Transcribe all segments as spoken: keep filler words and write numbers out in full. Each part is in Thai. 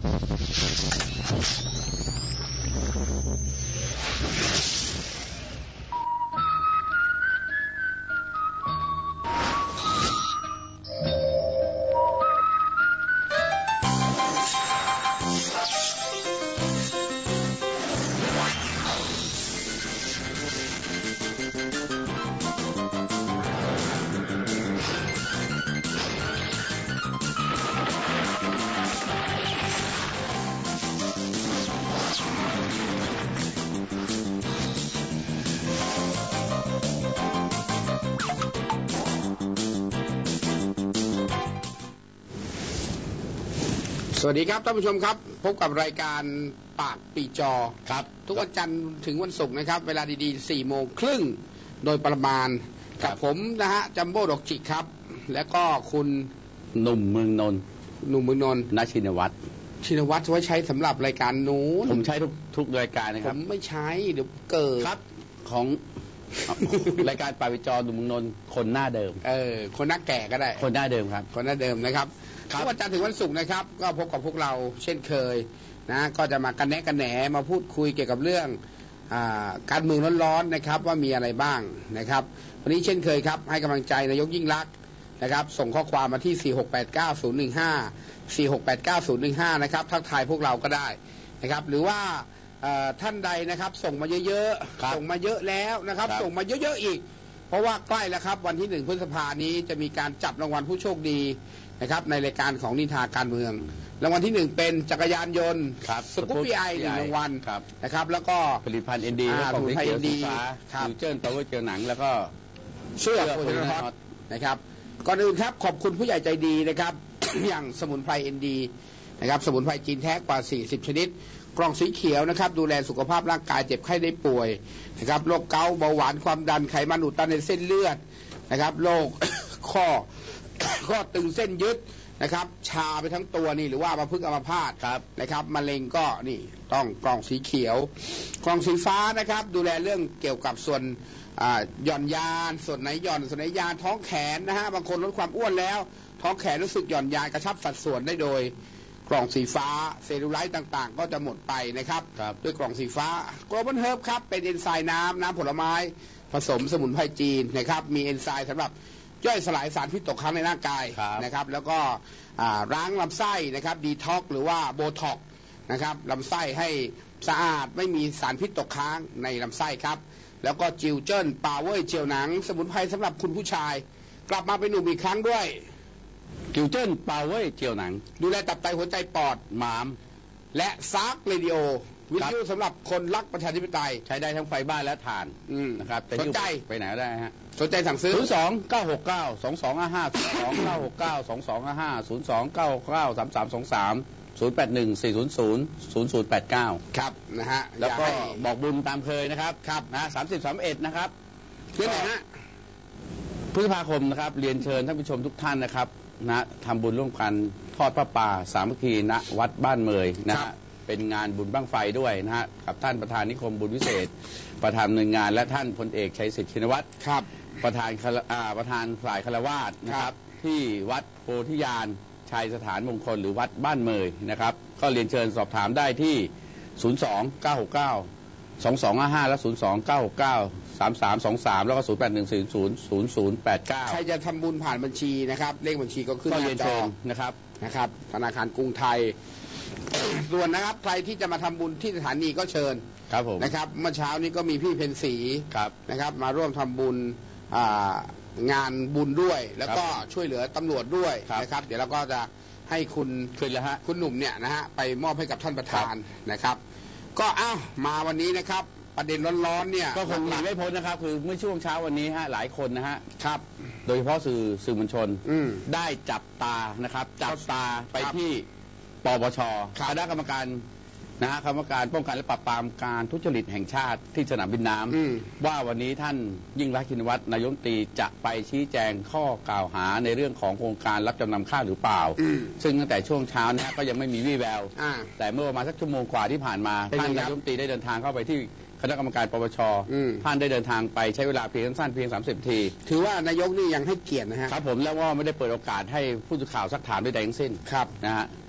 สวัสดีครับท่านผู้ชมครับพบกับรายการปากปีจอครับทุกวันจันทร์ถึงวันศุกร์นะครับเวลาดีๆสี่โมงครึ่งโดยประมาณกับผมนะฮะจัมโบ้ดอกจิกครับแล้วก็คุณหนุ่มเมืองนนท์หนุ่มเมืองนนท์ณชินวัตรชินวัตรไว้ใช้สำหรับรายการนู้นผมใช้ทุกทุกรายการนะครับผมไม่ใช้เดี๋ยวเกิดครับของ รายการปากปีจอหนุ่มเมืองนนท์คนหน้าเดิมเออคนหน้าแก่ก็ได้คนหน้าเดิมครับคนหน้าเดิมนะครับทุกวันจันทร์ถึงวันศุกร์นะครับก็พบกับพวกเราเช่นเคยนะก็จะมากันแนะกันแหนมาพูดคุยเกี่ยวกับเรื่องการเมืองร้อนๆนะครับว่ามีอะไรบ้างนะครับวันนี้เช่นเคยครับให้กำลังใจนายกยิ่งลักษณ์นะครับส่งข้อความมาที่สี่หกแปดเก้าศูนย์หนึ่งห้า สี่หกแปดเก้าศูนย์หนึ่งห้านะครับทักทายพวกเราก็ได้นะครับหรือว่าท่านใดนะครับส่งมาเยอะๆส่งมาเยอะแล้วนะครับส่งมาเยอะๆอีกเพราะว่าใกล้แล้วครับวันที่หนึ่งพฤษภาคมนี้จะมีการจับรางวัลผู้โชคดีนะครับในรายการของนิทาการเมืองรางวัลที่หนึ่งเป็นจักรยานยนต์สกูปปี้ไอหนึ่งรางวัลนะครับแล้วก็ผลิตภัณฑ์เอ็นดีผลิตภัณฑ์เอ็นดีฟิวเจอร์พาวเวอร์เจลหนังแล้วก็เสื้อโพลิทอสนะครับก่อนอื่นครับขอบคุณผู้ใหญ่ใจดีนะครับ อย่างสมุนไพรเอ็นดีนะครับสมุนไพรจีนแท้กว่าสี่สิบชนิดกล่องสีเขียวนะครับดูแลสุขภาพร่างกายเจ็บไข้ได้ป่วยนะครับโรคเกาต์เบาหวานความดันไขมันอุดตันในเส้นเลือดนะครับโรค ข้อ ข้อตึงเส้นยึดนะครับชาไปทั้งตัวนี่หรือว่ามาพึ่งอัมพาตนะครับมะเร็งก็นี่ต้องกล่องสีเขียวกล่องสีฟ้านะครับดูแลเรื่องเกี่ยวกับส่วนหย่อนยานส่วนไหนหย่อนส่วนไหนยานท้องแขนนะฮะบางคนลดความอ้วนแล้วท้องแขนรู้สึกหย่อนยานกระชับสัดส่วนได้โดยกล่องสีฟ้าเซลลูไลท์ต่างๆก็จะหมดไปนะครับด้วยกล่องสีฟ้าโกลบอลเฮิร์บครับเป็นเอนไซม์น้ำน้ำผลไม้ผสมสมุนไพรจีนนะครับมีเอนไซม์สำหรับย่อยสลายสารพิษตกค้างในร่างกายนะครับแล้วก็ล้างลำไส้นะครับดีท็อกหรือว่าโบท็อกนะครับลำไส้ให้สะอาดไม่มีสารพิษตกค้างในลำไส้ครับแล้วก็จิวเจิ้นปาวเวอร์เจลหนังสมุนไพรสำหรับคุณผู้ชายกลับมาเป็นหนุ่มอีกครั้งด้วยจิวเจิ้นปาวเวอร์เจลหนังดูแลตับไตหัวใจปอดหมามและซาร์กเรดิโอวิทยุสำหรับคนรักประชาธิปไตยใช้ได้ทั้งไฟบ้านและถ่านนะครับสนใจไปไหนได้ฮะสนใจสั่งซื้อศูนย์สองเก้าหกเก้าสองสองห้าห้าศูนย์สองเก้าหกเก้าสองสองห้าห้าศูนย์สองเก้าเก้าสามสามสองสามศูนย์แปดหนึ่งสี่ศูนย์ศูนย์ศูนย์ศูนย์แปดเก้าครับนะฮะแล้วก็บอกบุญตามเคยนะครับครับนะสามสิบสามเอ็ดนะครับเรื่องไหนฮะพฤษภาคมนะครับเรียนเชิญท่านผู้ชมทุกท่านนะครับนะทำบุญร่วมกันทอดพระป่าสามัคคีณวัดบ้านเมยนะฮะเป็นงานบุญบั้งไฟด้วยนะฮะกับท่านประธานนิคมบุญวิเศษประธานหน่วยงานและท่านพลเอกชัยศิษฐ์ชินวัตรครับประธานประธานฝ่ายคฤหัสถ์นะครับที่วัดโพธิญาณชัยสถานมงคลหรือวัดบ้านเมยนะครับก็เรียนเชิญสอบถามได้ที่ศูนย์สอง เก้าหกเก้า สองสองห้าห้าและศูนย์สอง เก้าหกเก้า สามสามสองสามแล้วก็ศูนย์แปดหนึ่งสี่ศูนย์ศูนย์ศูนย์แปดเก้าใครจะทำบุญผ่านบัญชีนะครับเลขบัญชีก็ขึ้นหน้าจอนะครับนะครับธนาคารกรุงไทยส่วนนะครับใครที่จะมาทำบุญที่สถานีก็เชิญครับผมนะครับเมื่อเช้านี้ก็มีพี่เพนสีนะครับมาร่วมทำบุญงานบุญด้วยแล้วก็ช่วยเหลือตำรวจด้วยนะครับเดี๋ยวเราก็จะให้คุณคืนแล้วฮะคุณหนุ่มเนี่ยนะฮะไปมอบให้กับท่านประธานนะครับก็อ้าวมาวันนี้นะครับประเด็นร้อนๆเนี่ยก็คงหนีไม่พ้นนะครับคือเมื่อช่วงเช้าวันนี้ฮะหลายคนนะฮะครับโดยเฉพาะสื่อสื่อมวลชนได้จับตานะครับจับตาไปที่ปปช.คณะกรรมการนะฮะคณะกรรมการป้องกันและปราบปรามการทุจริตแห่งชาติที่สนามบินน้ำว่าวันนี้ท่านยิ่งรักษณ์ชินวัตรนายกรัฐมนตรีจะไปชี้แจงข้อกล่าวหาในเรื่องของโครงการรับจำนำข้าวหรือเปล่าซึ่งตั้งแต่ช่วงเช้านะฮะก็ยังไม่มีวี่แววแต่เมื่อประมาณสักชั่วโมงกว่าที่ผ่านมาท่านนายกรัฐมนตรีได้เดินทางเข้าไปที่คณะกรรมการปปช.ท่านได้เดินทางไปใช้เวลาเพียงสั้นๆเพียงสามสิบนาทีถือว่านายกนี่ยังให้เกียรตินะฮะครับผมแล้วว่าไม่ได้เปิดโอกาสให้ผู้สื่อข่าวซักถามใดๆทั้งสิ้นครับนะฮะ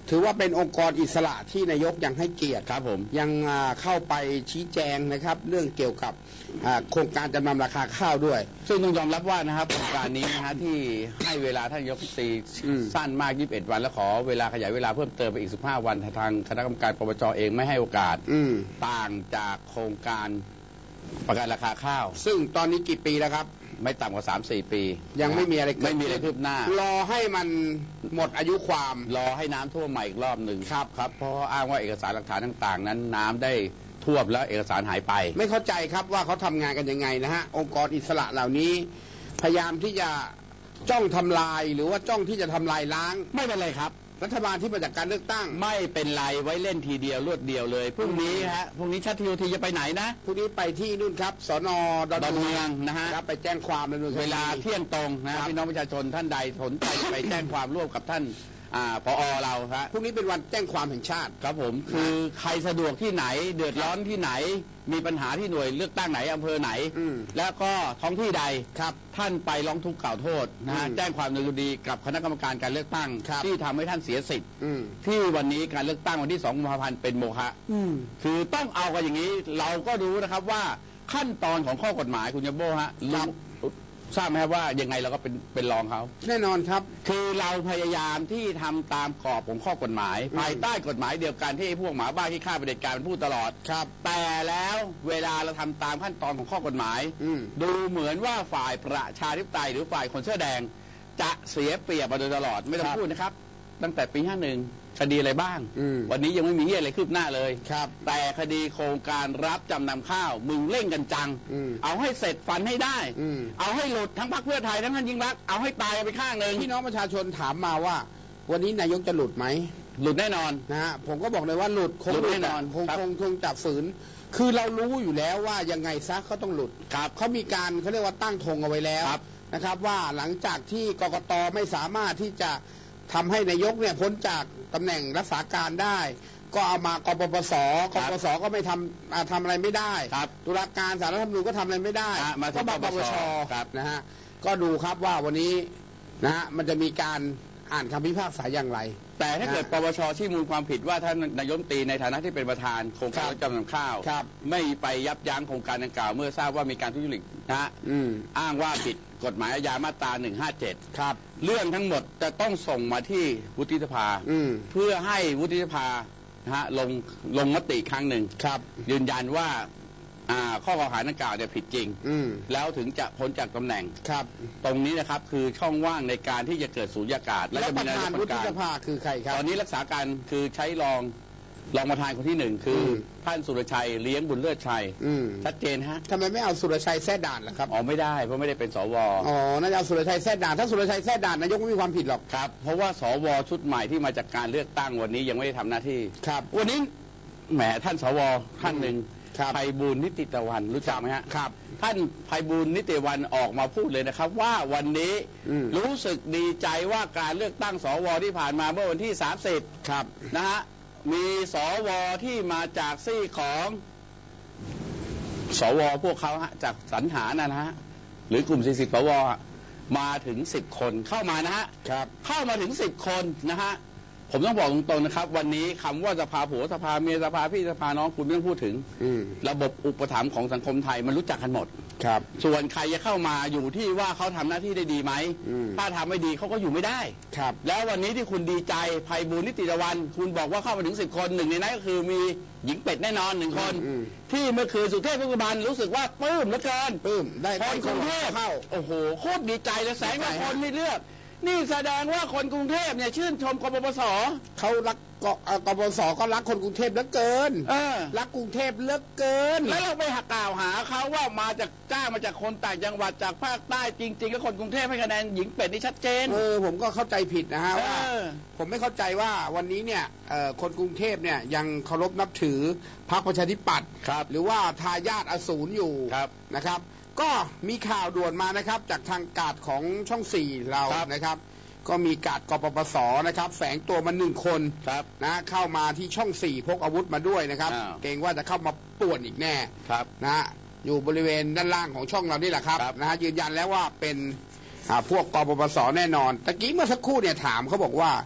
ถือว่าเป็นองค์กรอิสระที่นายกยังให้เกียรติครับผมยังเข้าไปชี้แจงนะครับเรื่องเกี่ยวกับโครงการจำนำราคาข้าวด้วยซึ่งต้องยอมรับว่านะครับโครงการนี้นะฮะที่ให้เวลาท่านนายกรัฐมนตรีสั้นมากยี่สิบเอ็ดวันแล้วขอเวลาขยายเวลาเพิ่มเติมไปอีกสิบห้าวันทางคณะกรรมการปปชเองไม่ให้โอกาสต่างจากโครงการประกันราคาข้าวซึ่งตอนนี้กี่ปีแล้วครับไม่ต่ำกว่า สามสี่ ปียังไม่มีอะไรไม่มีอะไรคืบหน้ารอให้มันหมดอายุความรอให้น้ำท่วมใหม่อีกรอบหนึ่งครับครับเพราะอ้างว่าเอกสารหลักฐานต่างๆนั้นน้ำได้ท่วมแล้วเอกสารหายไปไม่เข้าใจครับว่าเขาทำงานกันยังไงนะฮะองค์กรอิสระเหล่านี้พยายามที่จะจ้องทำลายหรือว่าจ้องที่จะทำลายล้างไม่เป็นไรครับรัฐบาลที่มาจากการเลือกตั้งไม่เป็นไรไว้เล่นทีเดียวรวดเดียวเลยพรุ่งนี้ฮะพรุ่งนี้ชัดทีโอทีจะไปไหนนะพรุ่งนี้ไปที่นู่นครับสน.ดอนเมืองนะฮะไปแจ้งความในเวลาเที่ยงตรงนะพี่น้องประชาชนท่านใดสนใจไปแจ้งความร่วมกับท่านผอ.เราฮะพรุ่งนี้เป็นวันแจ้งความแห่งชาติครับผมคือใครสะดวกที่ไหนเดือดร้อนที่ไหนมีปัญหาที่หน่วยเลือกตั้งไหนอำเภอไหนแล้วก็ท้องที่ใดครับท่านไปร้องทุกข์กล่าวโทษนะฮะแจ้งความดำเนินคดีกับคณะกรรมการการเลือกตั้งที่ทำให้ท่านเสียสิทธิ์ที่วันนี้การเลือกตั้งวันที่สองกุมภาพันธ์เป็นโมฆะคือต้องเอากันอย่างนี้เราก็รู้นะครับว่าขั้นตอนของข้อกฎหมายคุณยมโบ้ฮะทราบไหมครับว่ายังไงเราก็เป็นเป็นรองเขาแน่นอนครับคือเราพยายามที่ทำตามกรอบของข้อกฎหมายภายใต้กฎหมายเดียวกันที่พวกหมาบ้าที่ฆ่าเผด็จการเป็นผู้ตลอดครับแต่แล้วเวลาเราทำตามขั้นตอนของข้อกฎหมายดูเหมือนว่าฝ่ายประชาธิปไตยหรือฝ่ายคนเสื้อแดงจะเสียเปรียบมาโดยตลอดไม่ต้องพูดนะครับตั้งแต่ปีห้าหนึ่งคดีอะไรบ้างวันนี้ยังไม่มีอะไรคืบหน้าเลยครับแต่คดีโครงการรับจำนำข้าวมึงเร่งกันจังเอาให้เสร็จฟันให้ได้เอาให้หลุดทั้งพรรคเพื่อไทยทั้งท่านยิ่งรักเอาให้ตายไปข้างหนึ่งพี่น้องประชาชนถามมาว่าวันนี้นายกจะหลุดไหมหลุดแน่นอนนะฮะผมก็บอกเลยว่าหลุดคงแน่นอนคงคงคงจับฝืนคือเรารู้อยู่แล้วว่ายังไงซะเขาต้องหลุดครับเขามีการเขาเรียกว่าตั้งธงเอาไว้แล้วนะครับว่าหลังจากที่กกต.ไม่สามารถที่จะทำให้นายกเนี่ยพ้นจากตำแหน่งรักษาการได้ก็เอามากปปสกปปสก็ไม่ทำทำอะไรไม่ได้ตุลาการศาลรัฐธรรมนูญก็ทำอะไรไม่ได้ก็มาปปชนะฮะก็ดูครับว่าวันนี้นะฮะมันจะมีการอ่านคำพิพากษาอย่างไรแต่ถ้าเกิดปปชชี้มูลความผิดว่าท่านนายกรัฐมนตรีในฐานะที่เป็นประธานโครงการรับจำนำข้าวไม่ไปยับยั้งโครงการดังกล่าวเมื่อทราบว่ามีการทุจริตนะฮะอ้างว่าผิดกฎหมายอาญามาตราหนึ่งห้าเจ็ดครับเรื่องทั้งหมดจะต้องส่งมาที่วุฒิสภาเพื่อให้วุฒิสภานะฮะลงลงมติครั้งหนึ่งครับยืนยันว่าข้อกล่าวหาดังกล่าวเนี่ยผิดจริงแล้วถึงจะพ้นจากตำแหน่งครับตรงนี้นะครับคือช่องว่างในการที่จะเกิดสูญญากาศและประธานวุฒิสภาคือใครครับตอนนี้รักษาการคือใช้รองรองประธานคนที่หนึ่งคือท่านสุรชัยเลี้ยงบุญเลิศชัยชัดเจนฮะทำไมไม่เอาสุรชัยแท้ด่านล่ะครับอ๋อไม่ได้เพราะไม่ได้เป็นสวอ๋อน่าจะเอาสุรชัยแท้ด่านถ้าสุรชัยแท้ด่านนายกไม่มีความผิดหรอกครับเพราะว่าสวชุดใหม่ที่มาจากการเลือกตั้งวันนี้ยังไม่ได้ทำหน้าที่ครับวันนี้แหมท่านสวท่านหนึ่งไพบูลย์นิติตะวันรู้จักไหมฮะครับท่านไพบูลย์นิติตะวันออกมาพูดเลยนะครับว่าวันนี้รู้สึกดีใจว่าการเลือกตั้งสวที่ผ่านมาเมื่อวันที่สามสิบครับนะฮะมีสวที่มาจากซี่ของสวพวกเขาฮะจากสรรหานะฮะหรือกลุ่มสี่สิบสวมาถึงสิบคนเข้ามานะฮะครับเข้ามาถึงสิบคนนะฮะผมต้องบอกตรงๆนะครับวันนี้คำว่าสภาผัวสภาเมียสภาพี่สภาน้องคุณไม่ต้องพูดถึงระบบอุปถัมภ์ของสังคมไทยมันรู้จักกันหมดครับส่วนใครจะเข้ามาอยู่ที่ว่าเขาทำหน้าที่ได้ดีไหมถ้าทำไม่ดีเขาก็อยู่ไม่ได้ครับแล้ววันนี้ที่คุณดีใจไพบูลย์นิติตะวันคุณบอกว่าเข้ามาถึงสิบคนหนึ่งในนั้นก็คือมีหญิงเป็ดแน่นอนหนึ่งคนที่เมื่อคืนสุเทพเทือกสุบรรณรู้สึกว่าปลื้มเหลือเกินปลื้มได้คนกรุงเทพเข้าโอ้โหโคตรดีใจเลยแสนกว่าคนไม่เลือกนี่แสดงว่าคนกรุงเทพเนี่ยชื่นชมกปปสเขารักกปปสก็รักคนกรุงเทพเหลือเกินเออรักกรุงเทพเหลือเกินแล้วเราไปหักกล่าวหาเขาว่ามาจากจ้างมาจากคนต่างจังหวัดจากภาคใต้จริงๆก็คนกรุงเทพให้คะแนนหญิงเป็ดนี่ชัดเจนเออผมก็เข้าใจผิดนะฮะว่าผมไม่เข้าใจว่าวันนี้เนี่ยคนกรุงเทพเนี่ยยังเคารพนับถือพรรคประชาธิปัตย์หรือว่าทายาทอสูรอยู่นะครับก็มีข่าวด่วนมานะครับจากทางการ์ดของช่องสี่เรานะครับก็มีการ์ดกปปสนะครับแฝงตัวมาหนึ่งคนนะเข้ามาที่ช่องสี่พกอาวุธมาด้วยนะครับเกรงว่าจะเข้ามาป่วนอีกแน่นะอยู่บริเวณด้านล่างของช่องเรานี่แหละครับนะฮะยืนยันแล้วว่าเป็นพวกกปปสแน่นอนตะกี้เมื่อสักครู่เนี่ยถามเขาบอกว่า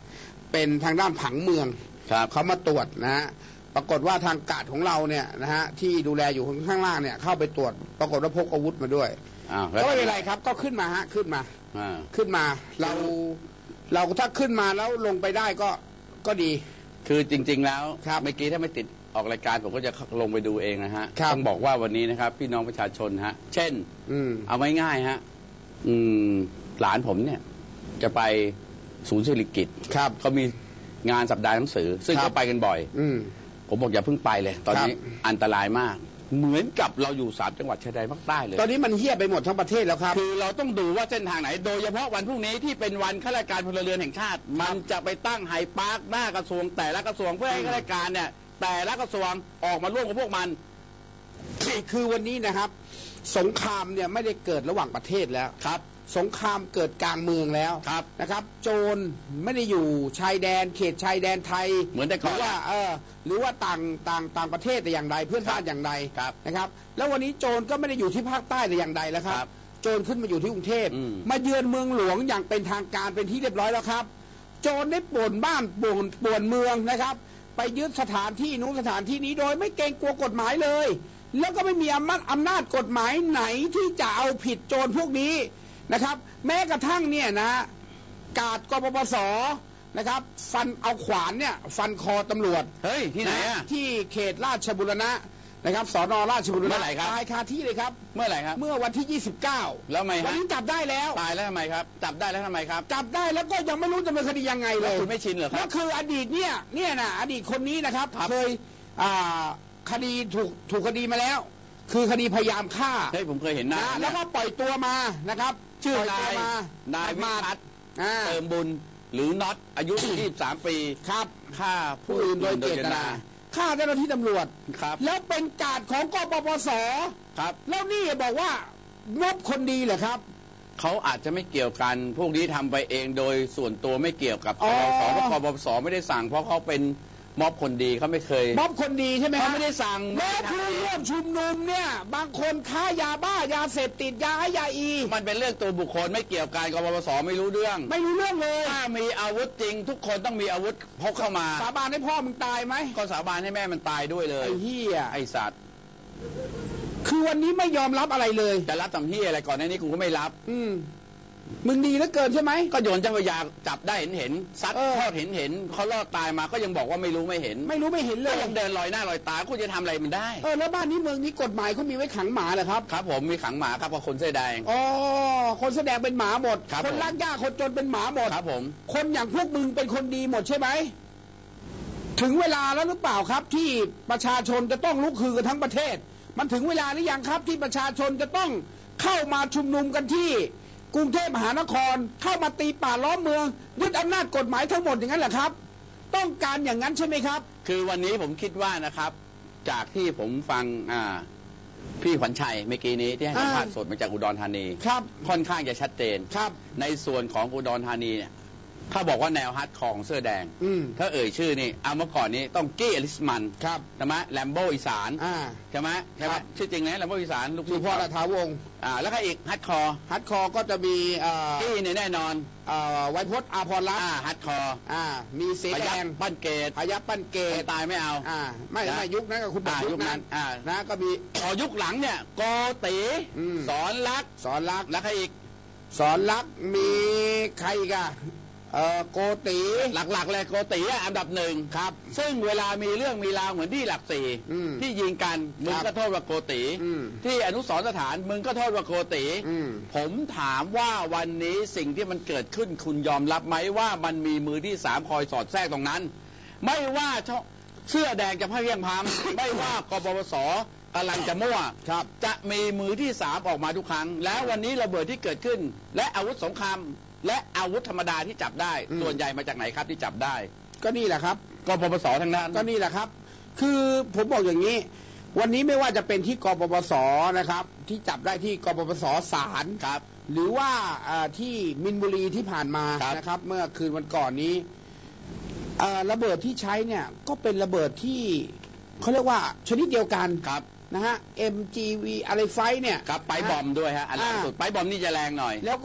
เป็นทางด้านผังเมืองเขามาตรวจนะฮะปรากฏว่าทางกาดของเราเนี่ยนะฮะที่ดูแลอยู่ข้างล่างเนี่ยเข้าไปตรวจปรากฏว่าพกอาวุธมาด้วยก็ไม่เป็นไรครับก็ขึ้นมาฮะขึ้นมาขึ้นมาเราเราถ้าขึ้นมาแล้วลงไปได้ก็ก็ดีคือจริงๆแล้วเมื่อกี้ถ้าไม่ติดออกรายการผมก็จะลงไปดูเองนะฮะต้องบอกว่าวันนี้นะครับพี่น้องประชาชนฮะเช่นเอาง่ายๆฮะหลานผมเนี่ยจะไปศูนย์เศรษฐกิจครับเขามีงานสัปดาห์หนังสือซึ่งเขาไปกันบ่อยอืผมบอกอย่าเพิ่งไปเลยตอนนี้อันตรายมากเหมือนกับเราอยู่สามจังหวัดชายแดนภาคใต้เลยตอนนี้มันเหี้ยไปหมดทั้งประเทศแล้วครับคือเราต้องดูว่าเส้นทางไหนโดยเฉพาะวันพรุ่งนี้ที่เป็นวันข้าราชการพลเรือนแห่งชาติมันจะไปตั้งไฮพาร์คหน้ากระทรวงแต่ละกระทรวงเพื่อให้ข้าราชการเนี่ยแต่ละกระทรวงออกมาร่วมกับพวกมันคือวันนี้นะครับสงครามเนี่ยไม่ได้เกิดระหว่างประเทศแล้วครับสงครามเกิดกลางเมืองแล้วนะครับโจรไม่ได้อยู่ชายแดนเขตชายแดนไทยเหมือนแต่ก่อนหรือว่าเออหรือว่าต่างต่างต่างประเทศแต่อย่างใดเพื่อนบ้านอย่างใดนะครับแล้ววันนี้โจรก็ไม่ได้อยู่ที่ภาคใต้แต่อย่างใดแล้วครับโจรขึ้นมาอยู่ที่กรุงเทพมาเยือนเมืองหลวงอย่างเป็นทางการเป็นที่เรียบร้อยแล้วครับโจรได้ป่วนบ้านป่วนป่วนเมืองนะครับไปยึดสถานที่นู้นสถานที่นี้โดยไม่เกรงกลัวกฎหมายเลยแล้วก็ไม่มีอำนาจอำนาจกฎหมายไหนที่จะเอาผิดโจรพวกนี้นะครับแม้กระทั่งเนี่ยนะกาดกปปสนะครับฟันเอาขวานเนี่ยฟันคอตำรวจเฮ้ยที่ไหนอะที่เขตราชบุรณะนะครับสนราชบุรณะเมื่อไหร่ครับตายคาที่เลยครับเมื่อไหร่ครับเมื่อวันที่ยี่สิบเก้าแล้วไงวันนี้จับได้แล้วตายแล้วทำไมครับจับได้แล้วทำไมครับจับได้แล้วก็ยังไม่รู้จะเป็นคดียังไงเลยคุณไม่ชินเหรอครับก็คืออดีตเนี่ยเนี่ยนะอดีตคนนี้นะครับเคยคดีถูกถูกคดีมาแล้วคือคดีพยายามฆ่าเฮ้ยผมเคยเห็นนะแล้วก็ปล่อยตัวมานะครับชื่อนายนายวิพัฒน์เติมบุญหรือน็อตอายุยี่สิบสามปีครับฆ่าผู้อื่นโดยเจตนาฆ่าเจ้าหน้าที่ตำรวจครับแล้วเป็นกาดของกปปสครับแล้วนี่บอกว่างบคนดีเหรอครับเขาอาจจะไม่เกี่ยวกันพวกนี้ทำไปเองโดยส่วนตัวไม่เกี่ยวกับกปปสเพราะกปปสไม่ได้สั่งเพราะเขาเป็นม็อบคนดีเขาไม่เคยม็อบคนดีใช่ไหมเขาไม่ได้สั่งแม้ผู้ร่วมชุมนุมเนี่ยบางคนค้ายาบ้ายาเสพติดยาไอยาอีมันเป็นเรื่องตัวบุคคลไม่เกี่ยวกันกปปสไม่รู้เรื่องไม่รู้เรื่องเลยถ้ามีอาวุธจริงทุกคนต้องมีอาวุธพกเข้ามาสาบานให้พ่อมึงตายไหมก็สาบานให้แม่มันตายด้วยเลยไอ้เหี้ยไอ้สัตว์คือวันนี้ไม่ยอมรับอะไรเลยจะรับทำเหี้ยอะไรก่อนหน้านี้กูก็ไม่รับอืมมึงดีเหลือเกินใช่ไหมก็โยนเจ้าพระยาจับได้เห็นเห็นซัดทอดเห็นเห็นเขาลอดตายมาก็ยังบอกว่าไม่รู้ไม่เห็นไม่รู้ไม่เห็นเลยยังเดินลอยหน้าลอยตาคุณจะทำอะไรมันได้เออแล้วบ้านนี้เมืองนี้กฎหมายเขามีไว้ขังหมาเหรอครับครับผมมีขังหมาครับเพราะคนเสื้อแดงอ๋อคนเสื้อแดงเป็นหมาหมดคนรักยากคนจนเป็นหมาหมดครับผมคนอย่างพวกมึงเป็นคนดีหมดใช่ไหมถึงเวลาแล้วหรือเปล่าครับที่ประชาชนจะต้องลุกฮือกันทั้งประเทศมันถึงเวลาหรือยังครับที่ประชาชนจะต้องเข้ามาชุมนุมกันที่กรุงเทพมหานครเข้ามาตีป่าล้อมเมืองยึดอำนาจกฎหมายทั้งหมดอย่างนั้นแหละครับต้องการอย่างนั้นใช่ไหมครับคือวันนี้ผมคิดว่านะครับจากที่ผมฟังอ่าพี่ขวัญชัยเมื่อกี้นี้ที่ให้สัมภาษณ์สดมาจากอุดรธานีครับค่อนข้างจะชัดเจนครับในส่วนของอุดรธานีเนี่ยถ้าบอกว่าแนวฮาร์ดคอร์เสื้อแดงถ้าเอ่ยชื่อนี่เอาเมื่อก่อนนี้ต้องกี้อลิสมันครับใช่ไหมแลมโบอีสานใช่ไหมใช่ไหมชื่อจริงนะแลมโบอีสานลูกพ่อละท้าวงอ่าแล้วก็อีกฮาร์ดคอร์ฮาร์ดคอร์ก็จะมีกี้เนี่ยแน่นอนไวพจน์อาภรรัตน์ฮาร์ดคอร์มีสีแดงปั้นเกตพยับปั้นเกตตายไม่เอาไม่ไม่ยุคนั้นกับคุณบอกยุคนั้นนะก็มีอ๋อยุคหลังเนี่ยโกติสอนรักสอนรักแล้วใครอีกสอนรักมีใครอีกอะเออโกติหลักๆเลยโกติอันดับหนึ่งครับซึ่งเวลามีเรื่องมีราวเหมือนที่หลักสี่ที่ยิงกันมึงก็โทษว่าโกติที่อนุสรณ์สถานมึงก็โทษว่าโกติผมถามว่าวันนี้สิ่งที่มันเกิดขึ้นคุณยอมรับไหมว่ามันมีมือที่สามคอยสอดแทรกตรงนั้นไม่ว่าเสื้อแดงจะพ่ายเพียงพามไม่ว่ากปปสกำลังจะมั่วจะมีมือที่สามออกมาทุกครั้งแล้ววันนี้ระเบิดที่เกิดขึ้นและอาวุธสงครามและอาวุธธรรมดาที่จับได้ส่วนใหญ่มาจากไหนครับที่จับได้ก็นี่แหละครับกปปสทั้งนั้นก็นี่แหละครับคือผมบอกอย่างนี้วันนี้ไม่ว่าจะเป็นที่กปปสนะครับที่จับได้ที่กปปสศาลครับหรือว่าที่มินบุรีที่ผ่านมานะครับเมื่อคืนวันก่อนนี้ระเบิดที่ใช้เนี่ยก็เป็นระเบิดที่เขาเรียกว่าชนิดเดียวกันครับนะฮะ เอ็ม จี วี อะไรไฟเนี่ยครับไปบอมด้วยฮะอันล่าสุดไปบอมนี่จะแรงหน่อยแล้วก็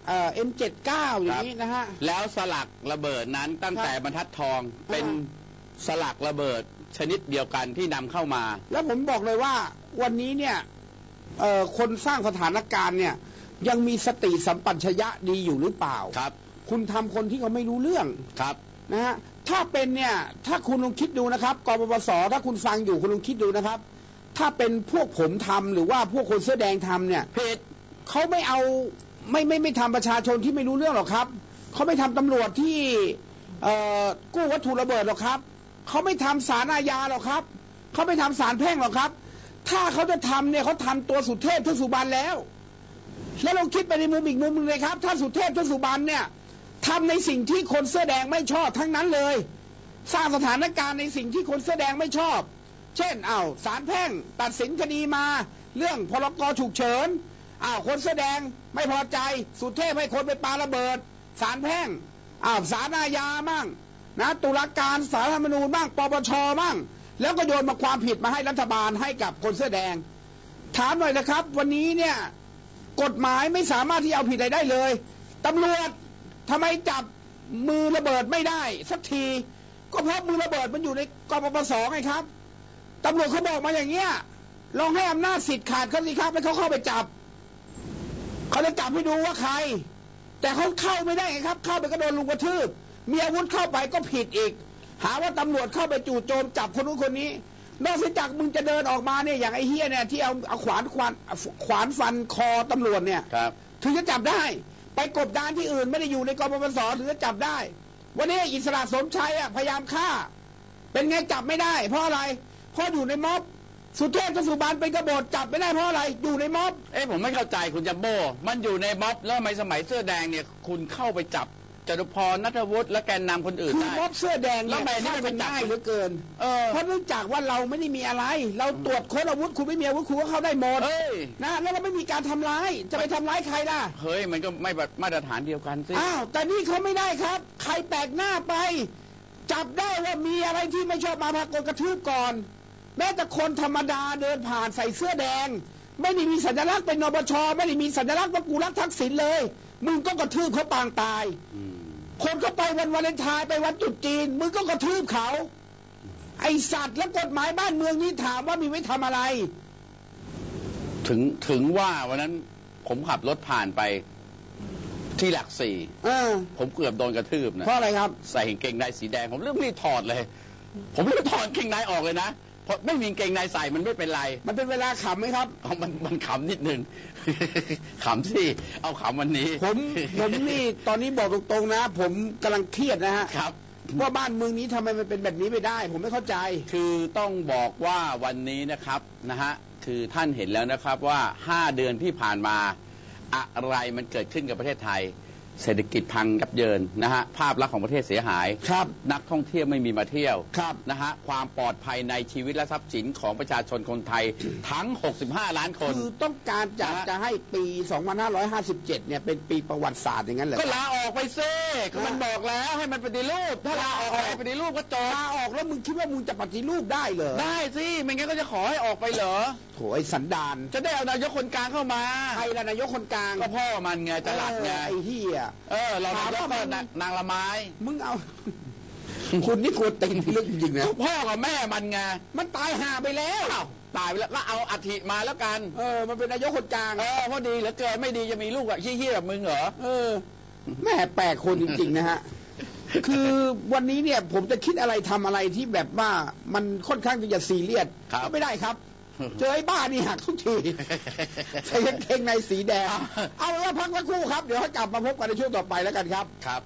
เอ่อ เอ็ม เจ็ดสิบเก้า อย่างนี้นะฮะแล้วสลักระเบิดนั้นตั้งแต่บรรทัดทองเป็นสลักระเบิดชนิดเดียวกันที่นำเข้ามาแล้วผมบอกเลยว่าวันนี้เนี่ยคนสร้างสถานการณ์เนี่ยยังมีสติสัมปชัญญะดีอยู่หรือเปล่าครับคุณทำคนที่เขาไม่รู้เรื่องครับนะฮะถ้าเป็นเนี่ยถ้าคุณลองคิดดูนะครับกปปสถ้าคุณฟังอยู่คุณลองคิดดูนะครับถ้าเป็นพวกผมทำหรือว่าพวกคนเสื้อแดงทำเนี่ยเพจเขาไม่เอาไม่ไม่ไม่ทำประชาชนที่ไม่รู้เรื่องหรอกครับเขาไม่ทำตำรวจที่กู้วัตถุระเบิดหรอกครับเขาไม่ทำศาลอาญาหรอกครับเขาไม่ทำศาลแพ่งหรอกครับถ้าเขาจะทำเนี่ยเขาทำตัวสุเทพทสุบรรณแล้วแล้วลองคิดไปในมุมอีกมุมนึงเลยครับถ้าสุเทพทสุบรรณเนี่ยทำในสิ่งที่คนเสื้อแดงไม่ชอบทั้งนั้นเลยสร้างสถานการณ์ในสิ่งที่คนเสื้อแดงไม่ชอบเช่นอ้าวศาลแพ่งตัดสินคดีมาเรื่องพรกฉุกเฉินอ้าวคนเสื้อแดงไม่พอใจสุเทพให้คนไปปาระเบิดศาลแพ่งอ้าวศาลอาญามั่งนะตุลาการศาลรัฐธรรมนูญบ้างปปชมั่งแล้วก็โยนมาความผิดมาให้รัฐบาลให้กับคนเสื้อแดงถามหน่อยนะครับวันนี้เนี่ยกฎหมายไม่สามารถที่เอาผิดอะไรได้เลยตำรวจทำไมจับมือระเบิดไม่ได้สักทีก็เพราะมือระเบิดมันอยู่ในกปปสไงครับตำรวจเขาบอกมาอย่างเงี้ยลองให้อำนาจสิทธิ์ขาดเขาสิครับให้เขาเข้าไปจับเขาจะจับให้ดูว่าใครแต่เขาเข้าไม่ได้ไงครับเข้าไปก็โดนลุงกระทืบมีอาวุธเข้าไปก็ผิดอีกหาว่าตำรวจเข้าไปจู่โจมจับคนนู้นคนนี้นอกจากมึงจะเดินออกมาเนี่ยอย่างไอ้เฮียเนี่ยที่เอาเอาขวานขวานขวานฟันคอตำรวจเนี่ยถึงจะจับได้ไปกบดานที่อื่นไม่ได้อยู่ในกปปสถึงจะจับได้วันนี้อิสระสมชัยอ่ะพยายามฆ่าเป็นไงจับไม่ได้เพราะอะไรเพราะอยู่ในม็อบสุเทพทสุบรรณเป็นกบฏจับไม่ได้เพราะอะไรอยู่ในม็อบเอ้ผมไม่เข้าใจคุณจัมโบ้มันอยู่ในม็อบแล้วทำไมสมัยเสื้อแดงเนี่ยคุณเข้าไปจับจตุพรณัฐวุฒิและแกนนำคนอื่นได้คือม็อบเสื้อแดงเนี่ยนี่มันง่ายเหลือเกินเพราะเนื่องจากว่าเราไม่ได้มีอะไรเราตรวจค้นอาวุธคุณไม่มีอาวุธคุณก็เข้าได้หมดนะแล้วเราไม่มีการทำร้ายจะไปทำร้ายใครล่ะเฮ้ยมันก็ไม่มาตรฐานเดียวกันสิอ้าวแต่นี่เขาไม่ได้ครับใครแปลกหน้าไปจับได้ว่ามีอะไรที่ไม่ชอบมาพากลกระทืบก่อนแม้แต่คนธรรมดาเดินผ่านใส่เสื้อแดงไม่ได้มีสัญลักษณ์เป็นนปชไม่ได้มีสัญลักษณ์ว่ากูรักทักษิณเลยมึงก็กระทืบเขาปางตายคนก็ไปวันวาเลนไทน์ไปวันตรุษจีนมึงก็กระทืบเขาไอสัตว์และกฎหมายบ้านเมืองนี้ถามว่ามีไว้ทำอะไรถึงถึงว่าวันนั้นผมขับรถผ่านไปที่หลักสี่ผมเกือบโดนกระทืบนะเพราะอะไรครับใส่กางเกงในสีแดงผมเริ่มรีบถอดเลยผมรีบถอดกางเกงในออกเลยนะเพราะไม่มีกางเกงในใส่มันไม่เป็นไรมันเป็นเวลาขำไหมครับเอามันมันขำนิดนึงขำสิเอาขำวันนี้ผมผมนี่ตอนนี้บอกตรงๆนะผมกำลังเครียดนะฮะครับว่าบ้านเมืองนี้ทำไมมันเป็นแบบนี้ไม่ได้ผมไม่เข้าใจคือต้องบอกว่าวันนี้นะครับนะฮะคือท่านเห็นแล้วนะครับว่าห้าเดือนที่ผ่านมาอะไรมันเกิดขึ้นกับประเทศไทยเศรษฐกิจพังยับเยินนะฮะภาพลักษณ์ของประเทศเสียหายครับนักท่องเที่ยวไม่มีมาเที่ยวครับนะฮะความปลอดภัยในชีวิตและทรัพย์สินของประชาชนคนไทยทั้งหกสิบห้าล้านคนคือต้องการจะจะให้ปีสองพันห้าร้อยห้าสิบเจ็ดเนี่ยเป็นปีประวัติศาสตร์อย่างนั้นเหรอก็ลาออกไปซิก็มันบอกแล้วให้มันปฏิรูปถ้าลาออกไปปฏิรูปก็จบลาออกแล้วมึงคิดว่ามึงจะปฏิรูปได้เหรอได้สิไม่งั้นก็จะขอให้ออกไปเหรอโถไอ้สันดานจะได้เอานายกคนกลางเข้ามาใครล่ะนายกคนกลางก็พ่อมันไงจลัดไงไอ้เหี้ยเออเราถามว่านางละไม้มึงเอาคุณนี่กลัวตีนเรื่องจริงนะพ่อกับแม่มันไงมันตายห่าไปแล้วตายไปแล้วก็เอาอัฐิมาแล้วกันเออมันเป็นนายกคนกลางเออพอดีเหลือเกินไม่ดีจะมีลูกอะเหี้ยๆแบบมึงเหรอเออแม่แปลกคนจริงๆนะฮะคือวันนี้เนี่ยผมจะคิดอะไรทำอะไรที่แบบว่ามันค่อนข้างที่จะซีเรียสก็ไม่ได้ครับเจอไอ้บ้านี่หักทุกทีใส่กางเกงในสีแดงเอาไว้พักสักครู่ครับเดี๋ยวให้กลับมาพบกันในช่วงต่อไปแล้วกันครับครับ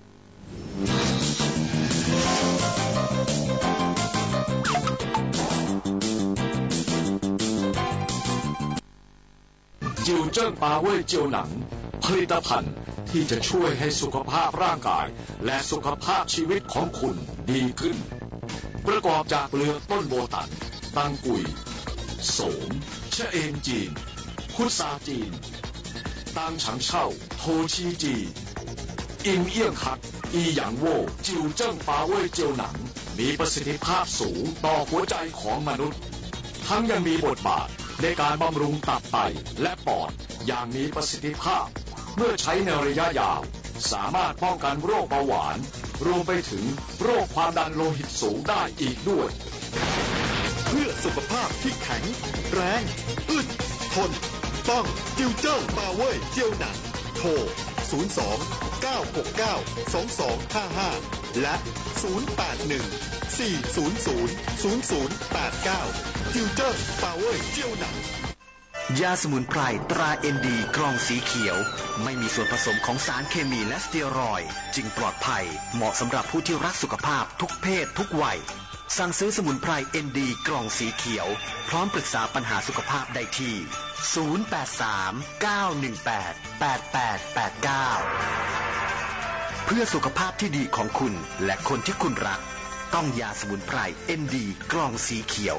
จิวเจิ้งปาเว่ยเจียวหนังผลิตภัณฑ์ที่จะช่วยให้สุขภาพร่างกายและสุขภาพชีวิตของคุณดีขึ้นประกอบจากเปลือกต้นโบตันตังกุยโสมชะเอมจีนพุทราจีนตังฉังเช่าโทชีจีอิมเอี้ยงคักอีหยางโว่จิวเจิ้งปาเว่ยเจียวหนังมีประสิทธิภาพสูงต่อหัวใจของมนุษย์ทั้งยังมีบทบาทในการบำรุงตับไตและปอดอย่างมีประสิทธิภาพเมื่อใช้ในระยะยาวสามารถป้องกันโรคเบาหวานรวมไปถึงโรคความดันโลหิตสูงได้อีกด้วยเพื่อสุขภาพที่แข็งแรงอึดทนต้องจิวเจิ้งปาเว่ยเจียวหนังโทรศูนย์ สอง เก้า หก เก้า สอง สอง ห้า ห้าและศูนย์ แปด หนึ่ง สี่ ศูนย์ ศูนย์ ศูนย์ ศูนย์ แปด เก้าจิวเจิ้งปาเว่ยเจียวหนังยาสมุนไพรตราเอ็นดีกล่องสีเขียวไม่มีส่วนผสมของสารเคมีและสเตียรอยด์จึงปลอดภัยเหมาะสำหรับผู้ที่รักสุขภาพทุกเพศทุกวัยสั่งซื้อสมุนไพรเอ็นดีกล่องสีเขียวพร้อมปรึกษาปัญหาสุขภาพได้ที่ศูนย์ แปด สาม เก้า หนึ่ง แปด แปด แปด แปด เก้าเพื่อสุขภาพที่ดีของคุณและคนที่คุณรักต้องยาสมุนไพรเอ็นดีกล่องสีเขียว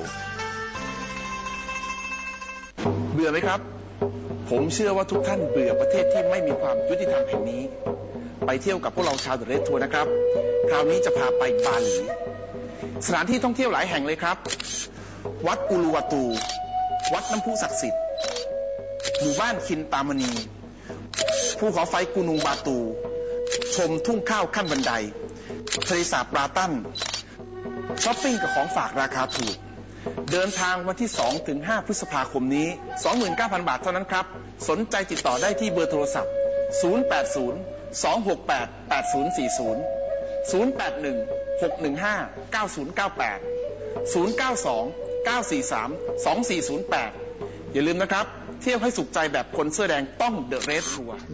เบื่อไหมครับผมเชื่อว่าทุกท่านเบื่อประเทศที่ไม่มีความยุติธรรมแห่งนี้ไปเที่ยวกับพวกเราชาวเดอะเรดทัวร์นะครับคราวนี้จะพาไปบาหลีสถานที่ท่องเที่ยวหลายแห่งเลยครับวัดอูลูวาตูวัดน้ำพุศักดิ์สิทธิ์หมู่บ้านคินตามณีภูเขาไฟกูนุงบาตูชมทุ่งข้าวขั้นบันไดทะเลสาบปราตันช้อปปิ้งกับของฝากราคาถูกเดินทางวันที่ สองถึงห้า พฤษภาคมนี้ สองหมื่นเก้าพัน บาทเท่านั้นครับสนใจติดต่อได้ที่เบอร์โทรศัพท์ศูนย์ แปด ศูนย์ สอง หก แปด แปด ศูนย์ สี่ ศูนย์ ศูนย์ แปด หนึ่ง หก หนึ่ง ห้า เก้า ศูนย์ เก้า แปด ศูนย์ เก้า สอง เก้า สี่ สาม สอง สี่ ศูนย์ แปดอย่าลืมนะครับเที่ยวให้สุขใจแบบคนเสื้อแดงต้องเดอะเรดทัวร์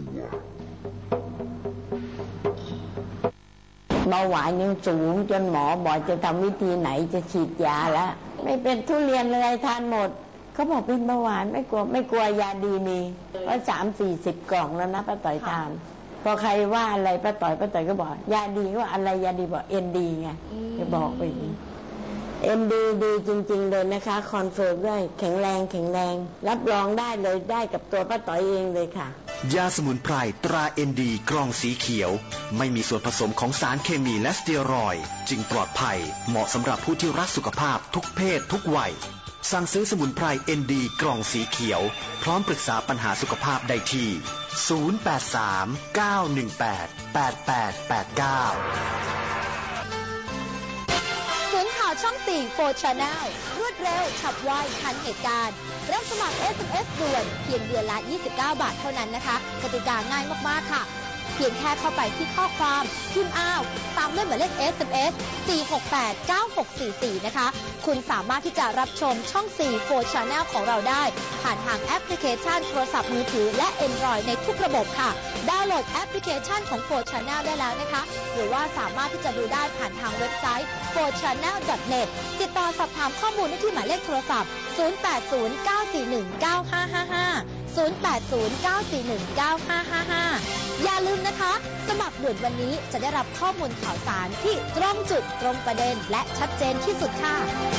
เบาหวานยังสูงจนหมอบอกจะทำวิธีไหนจะฉีดยาแล้วไม่เป็นทุเรียนเลยทานหมดเขาบอกเป็นเบาหวานไม่กลัวไม่กลัวยาดีมีเพราะสามสี่สิบกล่องแล้วนะป้าต่อยทานพอใครว่าอะไรป้าต่อยป้าต่อยก็บอกยาดีก็ว่าอะไรยาดีบอกเอ็นดีไงจะบอกไปเอ็นดีดีจริงๆเลยนะคะคอนเฟิร์มด้วยแข็งแรงแข็งแรงรับรองได้เลยได้กับตัวป้าต่อยเองเลยค่ะยาสมุนไพรตราเอ็นดีกล่องสีเขียวไม่มีส่วนผสมของสารเคมีและสเตียรอยด์จึงปลอดภัยเหมาะสำหรับผู้ที่รักสุขภาพทุกเพศทุกวัยสั่งซื้อสมุนไพรเอ็นดีกล่องสีเขียวพร้อมปรึกษาปัญหาสุขภาพได้ที่ศูนย์ แปด สาม เก้า หนึ่ง แปด แปด แปด แปด เก้าศูนย์ข่าวช่องสี่ โฟร์ Channel รวดเร็วฉับไวทันเหตุการณ์เริ่มสมัคร เอส เอ็ม เอส ด่วนเพียงเดือนละยี่สิบเก้าบาทเท่านั้นนะคะกติกาง่ายมากๆค่ะเพียงแค่เข้าไปที่ข้อความพิมพ์อ้าวตามด้วยหมายเลข เอส เอ็ม เอส สี่ หก แปด เก้า หก สี่ สี่นะคะคุณสามารถที่จะรับชมช่องสี่ โฟร์ Channel ของเราได้ผ่านทางแอปพลิเคชันโทรศัพท์มือถือและ Android ในทุกระบบค่ะดาวน์โหลดแอปพลิเคชันของ โฟร์ Channel ได้แล้วนะคะหรือว่าสามารถที่จะดูได้ผ่านทางเว็บไซต์ โฟร์ ชานแนล ดอท เน็ต ติดต่อสอบถามข้อมูลได้ที่หมายเลขโทรศัพท์ศูนย์ แปด ศูนย์ เก้า สี่ หนึ่ง เก้า ห้า ห้า ห้า ศูนย์ แปด ศูนย์ เก้า สี่ หนึ่ง เก้า ห้า ห้า ห้าอย่าลืมนะคะสมัครด่วนวันนี้จะได้รับข้อมูลข่าวสารที่ตรงจุดตรงประเด็นและชัดเจนที่สุดค่ะ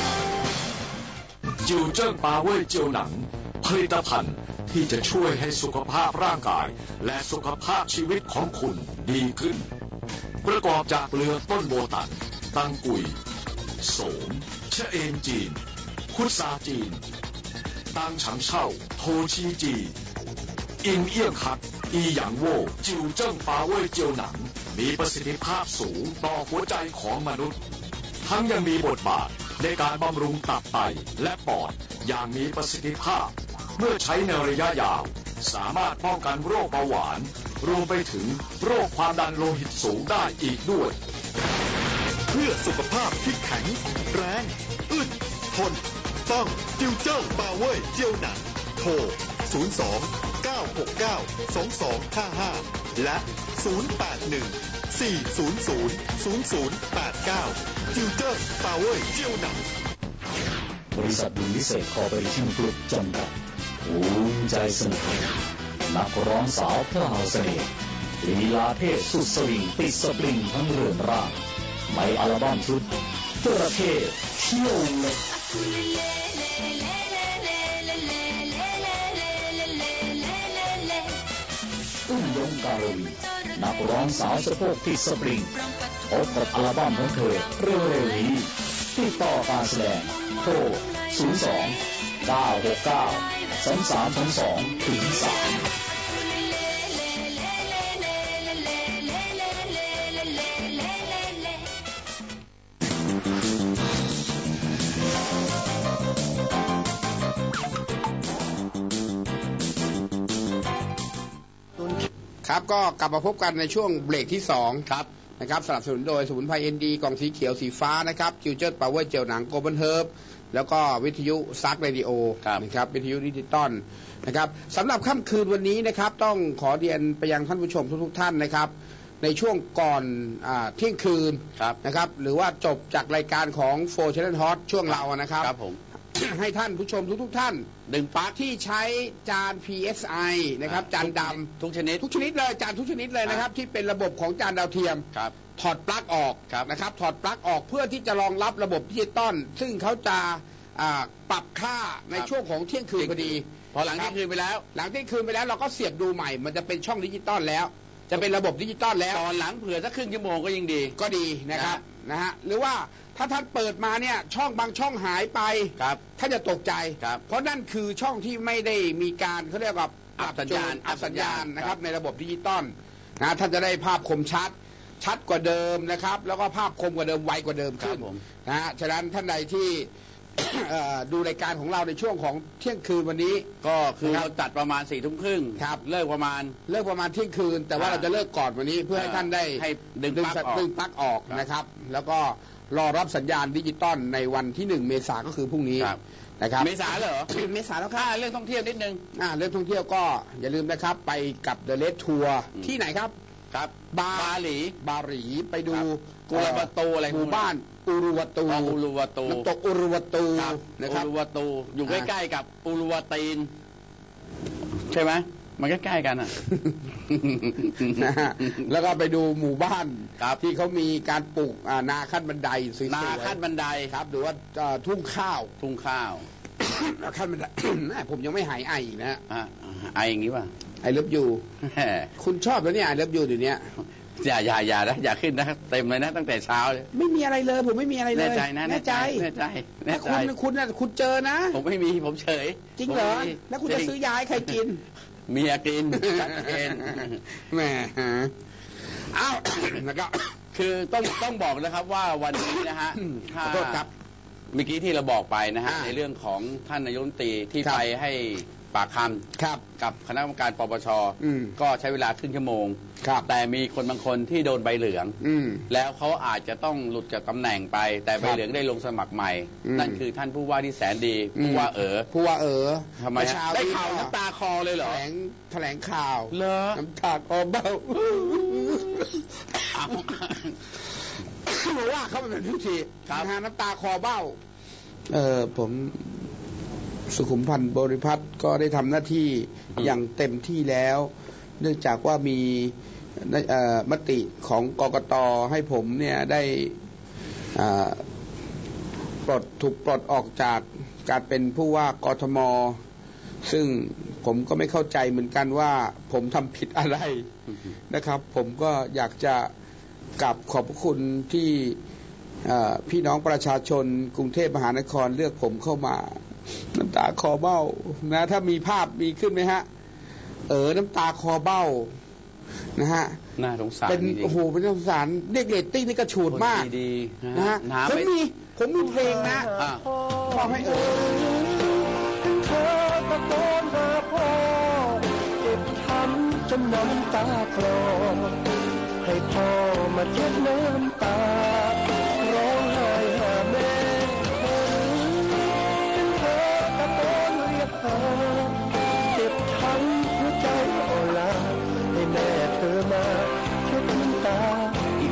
จิวเจิ้งปาเว่ยเจียวหนังผลิตภัณฑ์ที่จะช่วยให้สุขภาพร่างกายและสุขภาพชีวิตของคุณดีขึ้นประกอบจากเปลือกต้นโบตันตังกุยโสมชะเอมจีนพุทราจีนตังฉังเช่าโทชีจีอินเอี้ยงคักอีหยางโว่จิวเจิ้งปาเว่ยเจียวหนังมีประสิทธิภาพสูงต่อหัวใจของมนุษย์ทั้งยังมีบทบาทในการบำรุงตับไตและปอดอย่างมีประสิทธิภาพเมื่อใช้ในระยะยาวสามารถป้องกันโรคเบาหวานรวมไปถึงโรคความดันโลหิตสูงได้อีกด้วยเพื่อสุขภาพที่แข็งแรงอึดทนต้องจิวเจิ้งปาเว่ยเจียวหนังโทรศูนย์ สอง เก้า หก เก้า สอง สอง ห้า ห้าและศูนย์ แปด หนึ่ง สี่ ศูนย์ ศูนย์ ศูนย์ ศูนย์ แปด เก้าจิวเจิ้งปาเว่ยเจียวหนังบริษัทบุญวิเศษคอร์ปอเรชั่นกรุ๊ปจำกัดภูมิใจเสนอนักร้องสาวพระเฮาเสน่ห์ลีลาเทพสุดสวิงติดสปริงทั้งเรือนร่างในอัลบั้มชุดจระเข้เที่ยวเล็กตุ้มยงการวีนักร้องสาวสะโพกติดสปริงพบกับอัลบั้มของเธอเร็วๆนี้ติดต่อการแสดงโทรศูนย์ สอง เก้า หก เก้า สาม สาม สอง สอง ถึง สามครับก็กลับมาพบกันในช่วงเบรกที่สองครับนะครับสนับสนุนโดยสมุนไพรเอ็นดีกล่องสีเขียวสีฟ้านะครับจิวเจอร์พาวเวอร์เจลหนังโกลบอลเฮิร์บแล้วก็วิทยุซักเรดิโอนะครับวิทยุดิจิตอลนะครับสำหรับค่ำคืนวันนี้นะครับต้องขอเรียนไปยังท่านผู้ชมทุกๆท่านนะครับในช่วงก่อนเที่ยงคืนนะครับหรือว่าจบจากรายการของโฟร์ Channel Hot ช่วงเรานะครับครับผมให้ท่านผู้ชมทุกๆท่านดึงปลั๊กที่ใช้จาน พี เอส ไอ นะครับจานดำทุกชนิดทุกชนิดเลยจานทุกชนิดเลยนะครับที่เป็นระบบของจานดาวเทียมถอดปลั๊กออกนะครับถอดปลั๊กออกเพื่อที่จะรองรับระบบดิจิตอลซึ่งเขาจะปรับค่าในช่วงของเที่ยงคืนพอดีพอหลังเที่ยงคืนไปแล้วหลังเที่ยงคืนไปแล้วเราก็เสียบดูใหม่มันจะเป็นช่องดิจิตอลแล้วจะเป็นระบบดิจิตอลแล้วตอนหลังเผื่อสักครึ่งชั่วโมงก็ยังดีก็ดีนะครับนะฮะหรือว่าถ้าท่านเปิดมาเนี่ยช่องบางช่องหายไปท่านจะตกใจเพราะนั่นคือช่องที่ไม่ได้มีการเขาเรียกว่าอับสัญญาณอับสัญญาณนะครับในระบบดิจิตอลนะท่านจะได้ภาพคมชัดชัดกว่าเดิมนะครับแล้วก็ภาพคมกว่าเดิมไวกว่าเดิมขึ้นนะฮะฉะนั้นท่านใดที่ดูรายการของเราในช่วงของเที่ยงคืนวันนี้ก็คือเราจัดประมาณสี่ทุ่มครึ่งเลิกประมาณเลิกประมาณเที่ยงคืนแต่ว่าเราจะเลิกก่อนวันนี้เพื่อให้ท่านได้ให้ดึงปลั๊กออกดึงปลั๊กออกนะครับแล้วก็รอรับสัญญาณดิจิตอลในวันที่หนึ่งเมษายนก็คือพรุ่งนี้นะครับเมษายนเหรอเมษายนแล้วครับเรื่องท่องเที่ยวนิดนึงอ่าเรื่องท่องเที่ยวก็อย่าลืมนะครับไปกับเดอะเรดทัวร์ที่ไหนครับครับบาหลีบาหลีไปดูกูรวาตูอะไรหมู่บ้านอูรุวาตูอูรุวาตูน้ำตกอูรุวาตูนะครับอูรุวาตูอยู่ใกล้ๆกับอูรุวาตีนใช่ไหมมันใกล้ๆกันอ่ะนะฮะแล้วก็ไปดูหมู่บ้านที่เขามีการปลูกนาขั้นบันไดสวยๆนาขั้นบันไดครับหรือว่าทุ่งข้าวทุ่งข้าวขั้นบันไดผมยังไม่หายไออีกนะไออย่างนี้ป่ะไอเลิฟยูคุณชอบแล้วเนี่ยไอเลิฟยูเดี๋ยวนี้อย่าอย่าอย่านะอย่าขึ้นนะเต็มเลยนะตั้งแต่เช้าเลยไม่มีอะไรเลยผมไม่มีอะไรเลยแน่ใจนะแน่ใจแน่ใจแน่ใจคุณคุณน่ะคุณเจอนะผมไม่มีผมเฉยจริงเหรอแล้วคุณจะซื้อยาให้ใครกินเมียกินชัดเจนแหมอ้าวแล้วก็คือต้องต้องบอกนะครับว่าวันนี้นะฮะขอโทษครับเมื่อกี้ที่เราบอกไปนะฮะในเรื่องของท่านนายกรัฐมนตรีที่ไปให้ปากคำครับกับคณะกรรมการปปชก็ใช้เวลาครึ่งชั่วโมงครับแต่มีคนบางคนที่โดนใบเหลืองแล้วเขาอาจจะต้องหลุดจากตำแหน่งไปแต่ใบเหลืองได้ลงสมัครใหม่นั่นคือท่านผู้ว่าที่แสนดีผู้ว่าเอ๋อผู้ว่าเอ๋อทำไมได้ข่าวน้ำตาคอเลยเหรอแถลงแถลงข่าวเหรอน้ำตาคอเบ้าบอกว่าเขาเป็นทุกทีนะฮะน้ำตาคอเบ้าเออผมสุขุมพันธ์บริพัตรก็ได้ทำหน้าที่อย่างเต็มที่แล้วเนื่องจากว่ามีมติของกกต.ให้ผมเนี่ยได้ปลดถูกปลดออกจากการเป็นผู้ว่ากทม.ซึ่งผมก็ไม่เข้าใจเหมือนกันว่าผมทำผิดอะไรนะครับผมก็อยากจะกราบขอบพระคุณที่พี่น้องประชาชนกรุงเทพมหานครเลือกผมเข้ามาน้ำตาคอเบ้านะถ้ามีภาพมีขึ้นไหมฮะเออน้ำตาคอเบ้านะฮะน่าสงสารเป็นโอ้โหเป็นสงสารเด็กเรตติ้งนี่กระฉูดมากดีนะฮะผมมีผมมีเพลงนะขอให้เออเธอตะโกนหาพ่อเจ็บช้ำจนน้ำตาคลอให้พ่อมาเช็ดน้ำตาร้องไห้หาแม่เจ็บช้ำหัวใจอ่อนล้าให้แม่เธอมาเช็ดน้ำตาอีก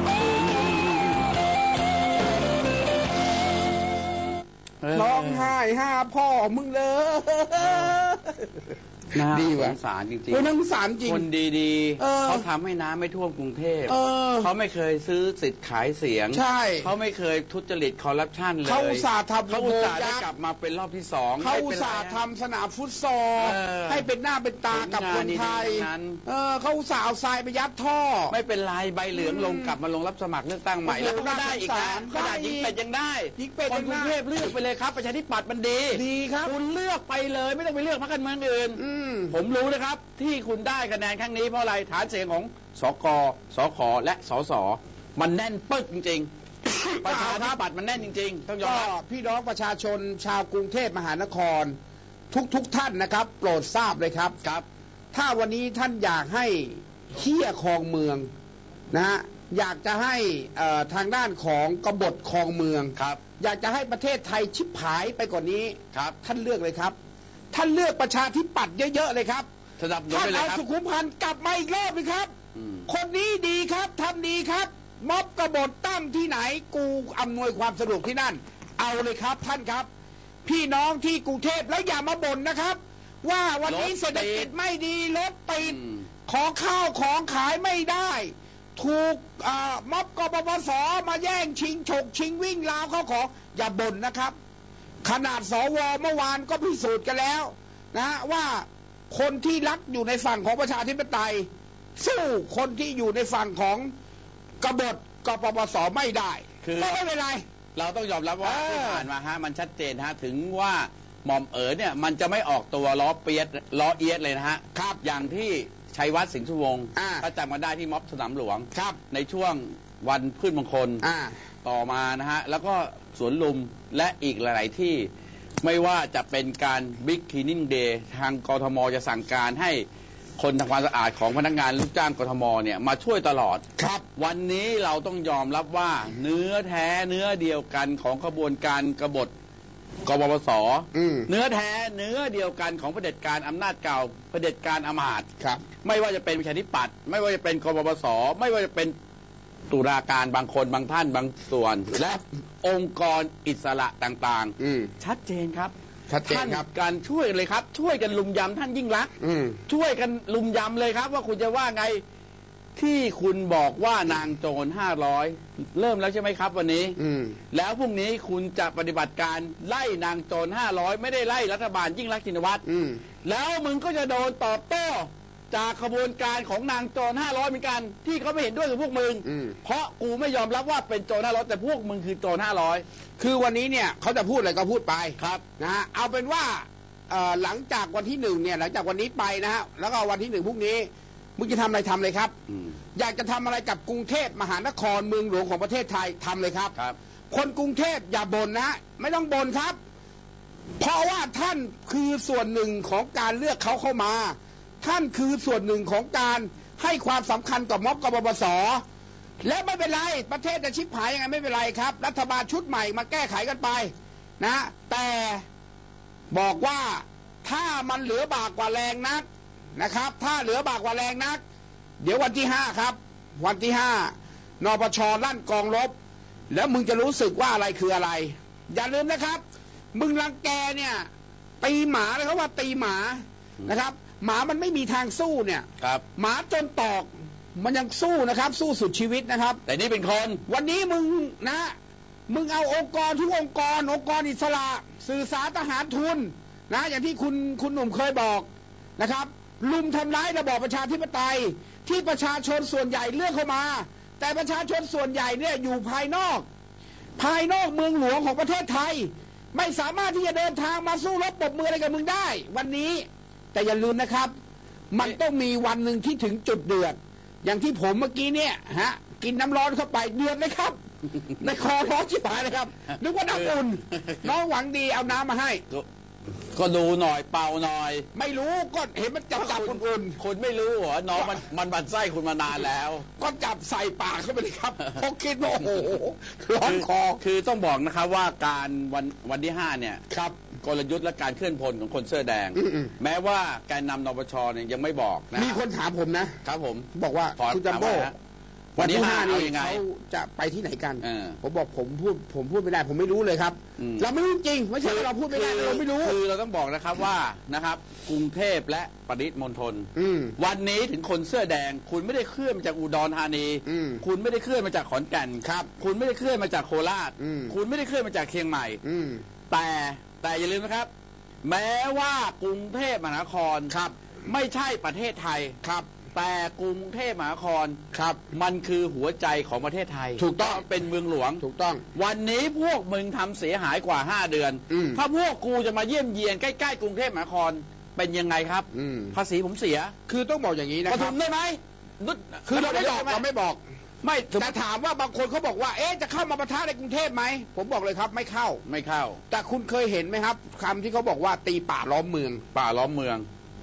คนร้องไห้หาพ่อมึงเลยดีว่ะสงสารจริงๆเออน่าสงสารจริงคนดีๆเขาทำให้น้ำไม่ท่วมกรุงเทพเขาไม่เคยซื้อสิทธิ์ขายเสียงใช่เขาไม่เคยทุจริตคอร์รัปชันเลยเขาอุตส่าห์ทำเขาอุตส่าห์ได้กลับมาเป็นรอบที่สองเขาอุตส่าห์ทำสนามฟุตซอลให้เป็นหน้าเป็นตากับคนไทยเออเขาอุตส่าห์เอาทรายไปยัดท่อไม่เป็นไรใบเหลืองลงกลับมาลงรับสมัครเลือกตั้งใหม่แล้วก็ได้อีกนะขนาดยิงเป็ดยังได้ยิงเป็ดคนกรุงเทพเลือกไปเลยครับประชาธิปัตย์มันดีดีครับคุณเลือกไปเลยไม่ต้องไปเลือกพรรคการเมืองอื่นผมรู้นะครับที่คุณได้คะแนนครั้งนี้เพราะอะไรฐานเสียงของสกสขและสสมันแน่นปึ๊กจริงๆประชาธิปัตย์มันแน่นจริงๆต้องยอมรับพี่น้องประชาชนชาวกรุงเทพมหานครทุกๆ ท่านนะครับโปรดทราบเลยครับครับถ้าวันนี้ท่านอยากให้เหี้ยครองเมืองนะฮะอยากจะให้ทางด้านของกบฏครองเมืองครับอยากจะให้ประเทศไทยชิบหายไปกว่านี้ครับท่านเลือกเลยครับท่านเลือกประชาธิปัตย์เยอะๆเลยครับท่านเอาสุขุมพันธ์กลับมาอีกรอบเลยครับคนนี้ดีครับทำดีครับม็อบกบฏตั้งที่ไหนกูอำนวยความสะดวกที่นั่นเอาเลยครับท่านครับพี่น้องที่กรุงเทพแล้วอย่ามาบ่นนะครับว่าวันนี้เศรษฐกิจไม่ดีรถติดของข้าวของขายไม่ได้ถูกม็อบกบพสมาแย่งชิงฉกชิงวิ่งราวเข้าของอย่าบ่นนะครับขนาดสวเมื่อวานก็พิสูจน์กันแล้วนะว่าคนที่รักอยู่ในฝั่งของประชาธิปไตยสู้คนที่อยู่ในฝั่งของกบฏกปปสไม่ได้คือไม่เป็นไรเราต้องยอมรับว่าที่ผ่านมาฮะมันชัดเจนฮะถึงว่าหม่อมเอ๋อเนี่ยมันจะไม่ออกตัวล้อเปียดล้อเอียดเลยนะฮะครับอย่างที่ชัยวัฒน์สิงห์สุวงศ์ถ้าจำกันได้ที่ม็อบสนามหลวงครับในช่วงวันพืชมงคลต่อมานะฮะแล้วก็สวนลุมและอีกหลายๆที่ไม่ว่าจะเป็นการบิ๊กคลีนิ่งเดย์ทางกทมจะสั่งการให้คนทำความสะอาดของพนักงานลูกจ้างกทมเนี่ยมาช่วยตลอดครับวันนี้เราต้องยอมรับว่าเนื้อแท้เนื้อเดียวกันของขบวนการกบฏกบพสเนื้อแท้เนื้อเดียวกันของเผด็จการอำนาจเก่าเผด็จการอำมาตย์ครับไม่ว่าจะเป็นประชาธิปัตย์ไม่ว่าจะเป็นกบพสไม่ว่าจะเป็นตุลาการบางคนบางท่านบางส่วนและองค์กรอิสระต่างๆชัดเจนครับชัดเจนครับการช่วยเลยครับช่วยกันลุมยำท่านยิ่งลักษณ์ช่วยกันลุมยำเลยครับว่าคุณจะว่าไงที่คุณบอกว่านางโจรห้าร้อยเริ่มแล้วใช่ไหมครับวันนี้แล้วพรุ่งนี้คุณจะปฏิบัติการไล่นางโจรห้าร้อยไม่ได้ไล่รัฐบาลยิ่งลักษณ์ชินวัตรแล้วมึงก็จะโดนตอบโต้จากขบวนการของนางโจรห้าร้อยเหมือนกันที่เขาไม่เห็นด้วยกับพวกมึงเพราะกูไม่ยอมรับว่าเป็นโจรห้าร้อยแต่พวกมึงคือโจรห้าร้อยคือวันนี้เนี่ยเขาจะพูดอะไรก็พูดไปครับนะฮะเอาเป็นว่าหลังจากวันที่หนึ่งเนี่ยหลังจากวันนี้ไปนะฮะแล้วก็วันที่หนึ่งพรุ่งนี้มึงจะทำอะไรทำเลยครับอยากจะทำอะไรกับกรุงเทพมหานครเมืองหลวงของประเทศไทยทำเลยครับคนกรุงเทพอย่าบ่นนะไม่ต้องบ่นครับเพราะว่าท่านคือส่วนหนึ่งของการเลือกเขาเข้ามาท่านคือส่วนหนึ่งของการให้ความสำคัญกับม็อบกบพสและไม่เป็นไรประเทศจะชิบหายยังไงไม่เป็นไรครับรัฐบาลชุดใหม่มาแก้ไขกันไปนะแต่บอกว่าถ้ามันเหลือบากกว่าแรงนักนะครับถ้าเหลือบากกว่าแรงนักเดี๋ยววันที่ห้าครับวันที่ห้านปชลั่นกองรบแล้วมึงจะรู้สึกว่าอะไรคืออะไรอย่าลืมนะครับมึงรังแกเนี่ยตีหมาเลยเขาว่าตีหมานะครับหมามันไม่มีทางสู้เนี่ยหมาจนตอกมันยังสู้นะครับสู้สุดชีวิตนะครับแต่นี่เป็นคนวันนี้มึงนะมึงเอาองค์กรทุกองค์กรองค์กรอิสระสื่อสารทหารทุนนะอย่างที่คุณคุณหนุ่มเคยบอกนะครับลุมทำร้ายระบอบประชาธิปไตยที่ประชาชนส่วนใหญ่เลือกเข้ามาแต่ประชาชนส่วนใหญ่เนี่ยอยู่ภายนอกภายนอกเมืองหลวงของประเทศไทยไม่สามารถที่จะเดินทางมาสู้รบปรบมืออะไรกับมึงได้วันนี้แต่อย่าลืมนะครับมันต้องมีวันหนึ่งที่ถึงจุดเดือดอย่างที่ผมเมื่อกี้เนี่ยฮะกินน้ำร้อนเข้าไปเดือดเลยครับในคอร้อนชิบหายเลยครับนึกว่าน้ำอุ่นน้องหวังดีเอาน้ำมาให้ก็ดูหน่อยเป่าหน่อยไม่รู้ก็เห็นมันจับจับอุ่นๆคุณไม่รู้เหรอน้องมันมันบันไส้คุณมานานแล้วก็จับใส่ปากเข้าไปเลยครับพอคิดว่าโอ้โหร้อนคอคือต้องบอกนะครับว่าการวันวันที่ห้าเนี่ยครับกลยุทธ์และการเคลื่อนพลของคนเสื้อแดงแม้ว่าแกนนำนปชเนี่ยยังไม่บอกนะมีคนถามผมนะครับผมบอกว่าคุณจัมโบ้วันที่ห้านี่เขาจะไปที่ไหนกันผมบอกผมพูดผมพูดไม่ได้ผมไม่รู้เลยครับเราไม่รู้จริงไม่ใช่เราพูดไม่ได้เราไม่รู้คือเราต้องบอกนะครับว่านะครับกรุงเทพและปริมณฑลวันนี้ถึงคนเสื้อแดงคุณไม่ได้เคลื่อนมาจากอุดรธานีคุณไม่ได้เคลื่อนมาจากขอนแก่นครับคุณไม่ได้เคลื่อนมาจากโคราชคุณไม่ได้เคลื่อนมาจากเชียงใหม่แต่แต่อย่าลืมนะครับแม้ว่ากรุงเทพมหานครครับไม่ใช่ประเทศไทยครับแต่กรุงเทพมหานครครับมันคือหัวใจของประเทศไทยถูกต้องเป็นเมืองหลวงถูกต้องวันนี้พวกมึงทำเสียหายกว่าห้าเดือนถ้าพวกกูจะมาเยี่ยมเยียนใกล้ๆกรุงเทพมหานครเป็นยังไงครับภาษีผมเสียคือต้องบอกอย่างนี้นะครับปทุมได้ไหมคือเราไม่บอกเราไม่บอกไม่แต่ถามว่าบางคนเขาบอกว่าเอ๊ะจะเข้ามาปะทะในกรุงเทพไหมผมบอกเลยครับไม่เข้าไม่เข้าแต่คุณเคยเห็นไหมครับคำที่เขาบอกว่าตีป่าล้อมเมืองป่าล้อมเมือง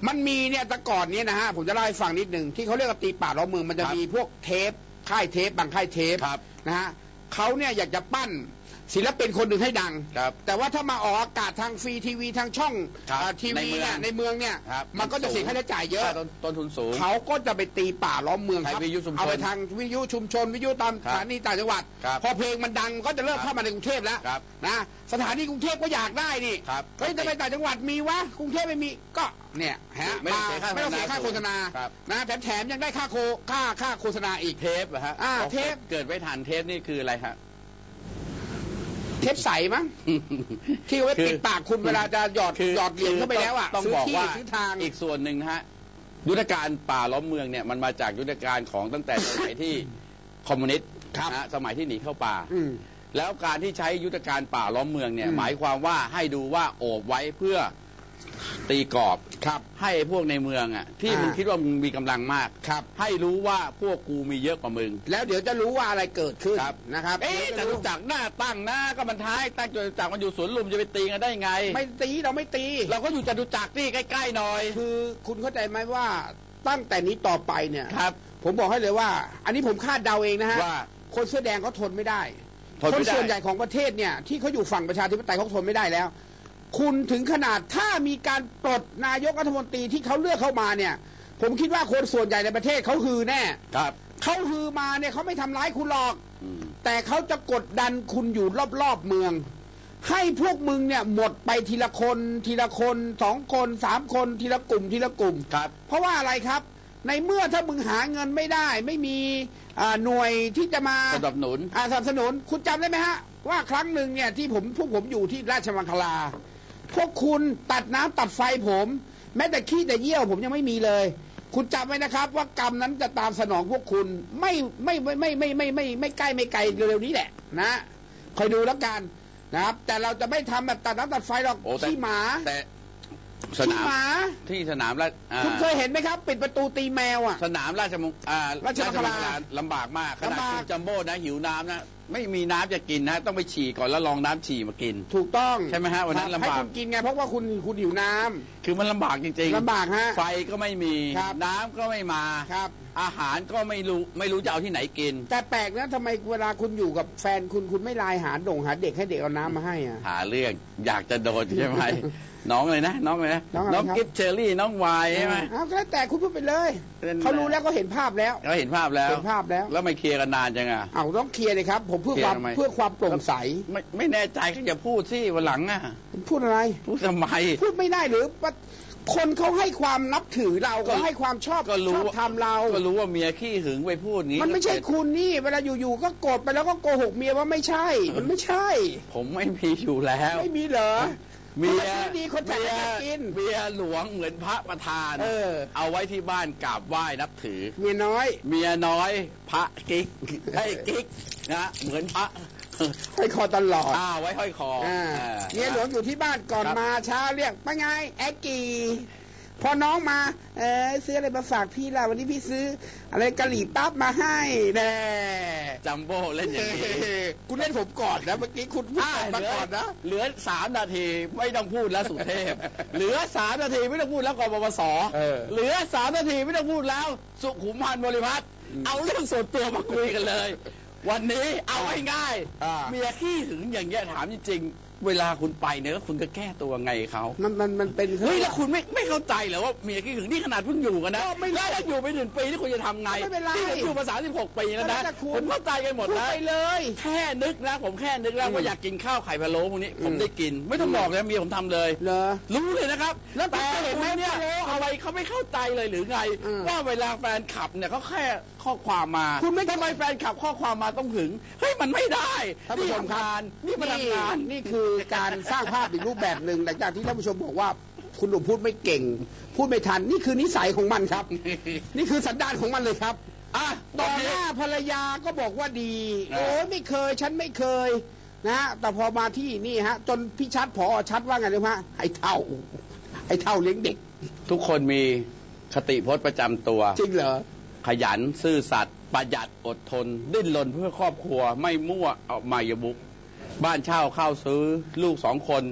มันมีเนี่ยแต่ก่อนเนี่ยนะฮะผมจะเล่าให้ฟังนิดหนึ่งที่เขาเรียกว่าตีป่าล้อมเมืองมันจะมีพวกเทปค่ายเทปบางค่ายเทปนะฮะเขาเนี่ยอยากจะปั้นศิลปินคนหนึ่งให้ดังแต่ว่าถ้ามาออกอากาศทางฟรีทีวีทางช่องทีวีเนี่ยในเมืองเนี่ยมันก็จะเสียค่าใช้จ่ายเยอะต้นทุนสูงเขาก็จะไปตีป่าล้อมเมืองครับเอาไปทางวิทยุชุมชนวิทยุตามสถานีต่างจังหวัดพอเพลงมันดังก็จะเริ่มเข้ามาในกรุงเทพแล้วนะสถานีกรุงเทพก็อยากได้นี่เฮ้ยจะไปต่างจังหวัดมีวะกรุงเทพไม่มีก็เนี่ยฮะไม่ต้องเสียค่าโฆษณานะแถมแถมยังได้ค่าโคค่าค่าโฆษณาอีกเทปฮะเทปเกิดไว้ทันเทปนี่คืออะไรฮะเทปใสมั้งที่ไว้ปิดปากคุณเวลาจะหยอดหยอดเหรียญเข้าไปแล้วอ่ะต้องบอกว่าอีกส่วนหนึ่งนะฮะยุทธการป่าล้อมเมืองเนี่ยมันมาจากยุทธการของตั้งแต่สมัยที่คอมมิวนิสต์นะสมัยที่หนีเข้าป่าแล้วการที่ใช้ยุทธการป่าล้อมเมืองเนี่ยหมายความว่าให้ดูว่าโอบไว้เพื่อตีกรอบครับให้พวกในเมืองอ่ะที่มึงคิดว่ามึงมีกำลังมากครับให้รู้ว่าพวกกูมีเยอะกว่ามึงแล้วเดี๋ยวจะรู้ว่าอะไรเกิดขึ้นนะครับเอ๊ะจะรู้จักหน้าตั้งนะก็มันท้ายตั้งจตุจักรมันอยู่สวนลุมจะไปตีกันได้ไงไม่ตีเราไม่ตีเราก็อยู่จตุจักรที่ใกล้ๆหน่อยคือคุณเข้าใจไหมว่าตั้งแต่นี้ต่อไปเนี่ยครับผมบอกให้เลยว่าอันนี้ผมคาดเดาเองนะฮะว่าคนเสื้อแดงเขาทนไม่ได้คนส่วนใหญ่ของประเทศเนี่ยที่เขาอยู่ฝั่งประชาธิปไตยเขาทนไม่ได้แล้วคุณถึงขนาดถ้ามีการปลดนายกรัฐมนตรีที่เขาเลือกเข้ามาเนี่ยผมคิดว่าคนส่วนใหญ่ในประเทศเขาฮือแน่ครับเขาฮือมาเนี่ยเขาไม่ทำร้ายคุณหรอกแต่เขาจะกดดันคุณอยู่รอบๆเมืองให้พวกมึงเนี่ยหมดไปทีละคนทีละคนสองคนสามคนทีละกลุ่มทีละกลุ่มครับเพราะว่าอะไรครับในเมื่อถ้ามึงหาเงินไม่ได้ไม่มีหน่วยที่จะมาสนับสนุนสนับสนุนคุณจำได้ไหมฮะว่าครั้งหนึ่งเนี่ยที่ผมพวกผมอยู่ที่ราชมังคลาพวกคุณตัดน้ำตัดไฟผมแม้แต่ขี้แต่เยี่ยวผมยังไม่มีเลยคุณจำไว้นะครับว่ากรรมนั้นจะตามสนองพวกคุณไม่ไม่ไม่ไม่ไม่ไม่ไม่ไม่ใกล้ไม่ไกลเร็วๆนี้แหละนะคอยดูแล้วกันนะครับแต่เราจะไม่ทำแบบตัดน้ำตัดไฟหรอกขี้หมาแต่สนามที่สนามราชคุณเคยเห็นไหมครับปิดประตูตีแมวอ่ะสนามราชมงราชมังคลาลำบากมากขนาดคุณจัมโบ้นะหิวน้ำนะไม่มีน้ำจะกินนะต้องไปฉี่ก่อนแล้วลองน้ำฉี่มากินถูกต้องใช่ไหมฮะวันนั้นลำบากให้คุณกินไงเพราะว่าคุณคุณหิวน้ำคือมันลำบากจริงๆลำบากฮะไฟก็ไม่มีน้ำก็ไม่มาครับอาหารก็ไม่รู้ไม่รู้จะเอาที่ไหนกินแต่แปลกนะทำไมเวลาคุณอยู่กับแฟนคุณคุณไม่ไลน์หาด่งหาเด็กให้เด็กเอาน้ำมาให้อ่ะหาเรื่องอยากจะโดนใช่ไหมน้องเลยนะน้องเลยนะน้องกิฟเชอรี่น้องวายใช่ไหมเอาก็แต่คุณพูดไปเลยเขารู้แล้วก็เห็นภาพแล้วเขาเห็นภาพแล้วเห็นภาพแล้วแล้วไม่เคลียร์กันนานจังอ่ะเอาต้องเคลียร์เลยครับผมเพื่อความเพื่อความโปร่งใสไม่ไม่แน่ใจก็อย่าพูดสิวันหลังอ่ะพูดอะไรพูดทำไมพูดไม่ได้หรือว่าคนเขาให้ความนับถือเราก็ให้ความชอบก็รู้ทำเราก็รู้ว่าเมียขี้หึงไปพูดงี้มันไม่ใช่คุณนี่เวลาอยู่ๆก็โกรธไปแล้วก็โกหกเมียว่าไม่ใช่มันไม่ใช่ผมไม่มีอยู่แล้วไม่มีเหรอเมียดีคนแต่จะกินเมียหลวงเหมือนพระประธานเออเอาไว้ที่บ้านกราบไหว้นับถือเมียน้อยเมียน้อยพระกิ๊กให้กิ๊กนะเหมือนพระห้อยคอตลอดอ่าไว้ห้อยคอเมียหลวงอยู่ที่บ้านก่อนมาเช้าเรียกป้าไงแอกกี้พอน้องมาเออซื้ออะไรมาฝากพี่ล่ะวันนี้พี่ซื้ออะไรกะหรี่ปั๊บมาให้แน่จัมโบ้เล่นอย่างนี้คุณเล่นผมก่อนนะเมื่อกี้คุณพูดมาก่อนนะเหลือสามนาทีไม่ต้องพูดแล้วสุเทพเหลือสามนาทีไม่ต้องพูดแล้วกบปสเหลือสามนาทีไม่ต้องพูดแล้วสุขุมพันธ์บริพัตรเอาเรื่องส่วนตัวมาคุยกันเลยวันนี้เอาง่ายๆเมียขี้หึงอย่างเงี้ยถามจริงเวลาคุณไปเนี่ยคุณก็แก้ตัวไงเขามันมันมันเป็นเฮ้ยแล้วคุณไม่ไม่เข้าใจเหรอว่าเมียขี้หึงนี่ขนาดเพิ่งอยู่กันนะไม่ได้อยู่ไปหนึ่งปีที่คุณจะทำไงไม่เป็นไรที่อยู่มาสามสิบหกปีแล้วนะผมเข้าใจกันหมดแล้วไปเลยแค่นึกนะผมแค่นึกแล้วว่าอยากกินข้าวไข่พะโล้พวกนี้ผมได้กินไม่ต้องบอกเลยเมียผมทำเลยเหรอรู้เลยนะครับแล้วแต่เห็นไหมเนี่ยอะไรเขาไม่เข้าใจเลยหรือไงว่าเวลาแฟนขับเนี่ยเขาแค่ข้อความมาคุณไม่ทำไมแฟนขับข้อความมาต้องหึงเฮ้ยมันไม่ได้ท่านผู้ชมครับนี่มาทำงานนี่คือการสร้างภาพอีกรูปแบบหนึ่งหลังจากที่ท่านผู้ชมบอกว่าคุณหนุ่มพูดไม่เก่งพูดไม่ทันนี่คือนิสัยของมันครับ นี่คือสันดานของมันเลยครับอ่ะตอนหน้าภรรยาก็บอกว่าดีโอ้ไม่เคยฉันไม่เคยนะฮะแต่พอมาที่นี่ฮะจนพี่ชัดผอชัดว่าไงรู้ไหมไอ้เท่าไอ้เท่าเลี้ยงเด็กทุกคนมีคติพจน์ประจำตัวจริงเหรอขยันซื่อสัตย์ประหยัดอดทนดิ้นรนเพื่อครอบครัวไม่มั่วเอามายบุกบ้านเช่าเข้าซื้อลูกสองคน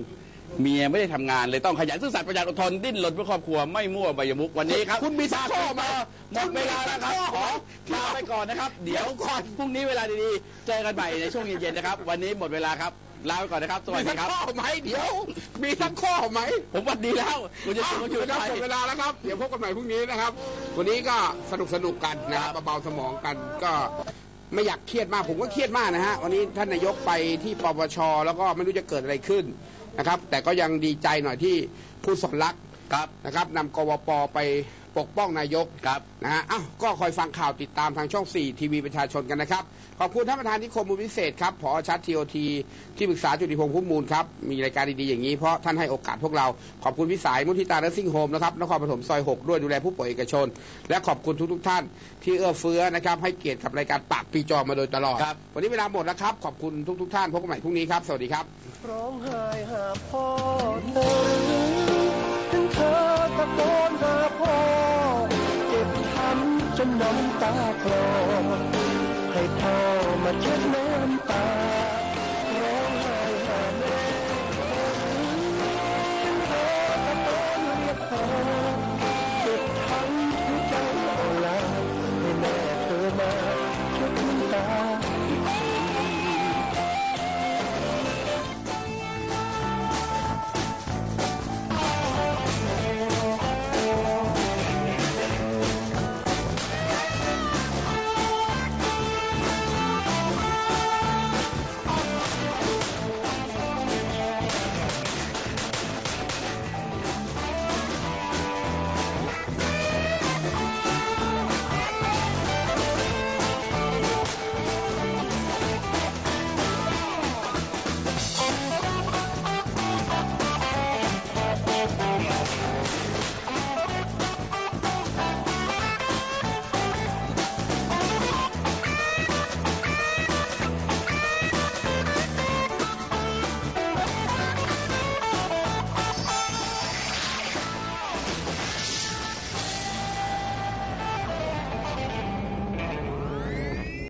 เมียไม่ได้ทำงานเลยต้องขยันซื่อสัตย์ประหยัดอดทนดิ้นรนเพื่อครอบครัวไม่มั่วใบยมุกวันนี้ครับคุณมีสักข้อมาหมดเวลาแล้วครับขอลาไปก่อนนะครับเดี๋ยวก่อนพรุ่งนี้เวลาดีๆเจอกันใหม่ในช่วงเย็นๆนะครับวันนี้หมดเวลาครับลาไปก่อนนะครับสวัสดีครับมีสักข้อไหมเดี๋ยวมีสักข้อไหมผมวันดีแล้วคุณจะคุณอยู่ได้หมดเวลาแล้วครับเดี๋ยวพบกันใหม่พรุ่งนี้นะครับวันนี้ก็สนุกสนุกกันนะครับเบาๆสมองกันก็ไม่อยากเครียดมากผมก็เครียดมากนะฮะวันนี้ท่านนายกไปที่ปปชแล้วก็ไม่รู้จะเกิดอะไรขึ้นนะครับแต่ก็ยังดีใจหน่อยที่ผู้สอนรักนะครับนำกวปไปปกป้องนายกนะฮะอ้าวก็คอยฟังข่าวติดตามทางช่องสี่ทีวีประชาชนกันนะครับขอบคุณท่านประธานนิคมมูลพิเศษครับผอชัดทีโอทีที่ปรึกษาจุติพงษ์พุ่มมูลครับมีรายการดีๆอย่างนี้เพราะท่านให้โอกาสพวกเราขอบคุณพี่สายมุทิตาเนอร์ซิ่งโฮมนะครับนครปฐมซอยหกด้วยดูแลผู้ป่วยเอกชนและขอบคุณทุกๆท่านที่เอื้อเฟื้อนะครับให้เกียรติกับรายการปากปีจอมาโดยตลอดวันนี้เวลาหมดแล้วครับขอบคุณทุกๆท่านพบกันใหม่พรุ่งนี้ครับสวัสดีครับร้องไห้หาพ่อเธอถึงเธอตะโกนหาพ่อเจ็บช้ำจนน้ำตาคลอให้พ่อมาเช็ดน้ำตา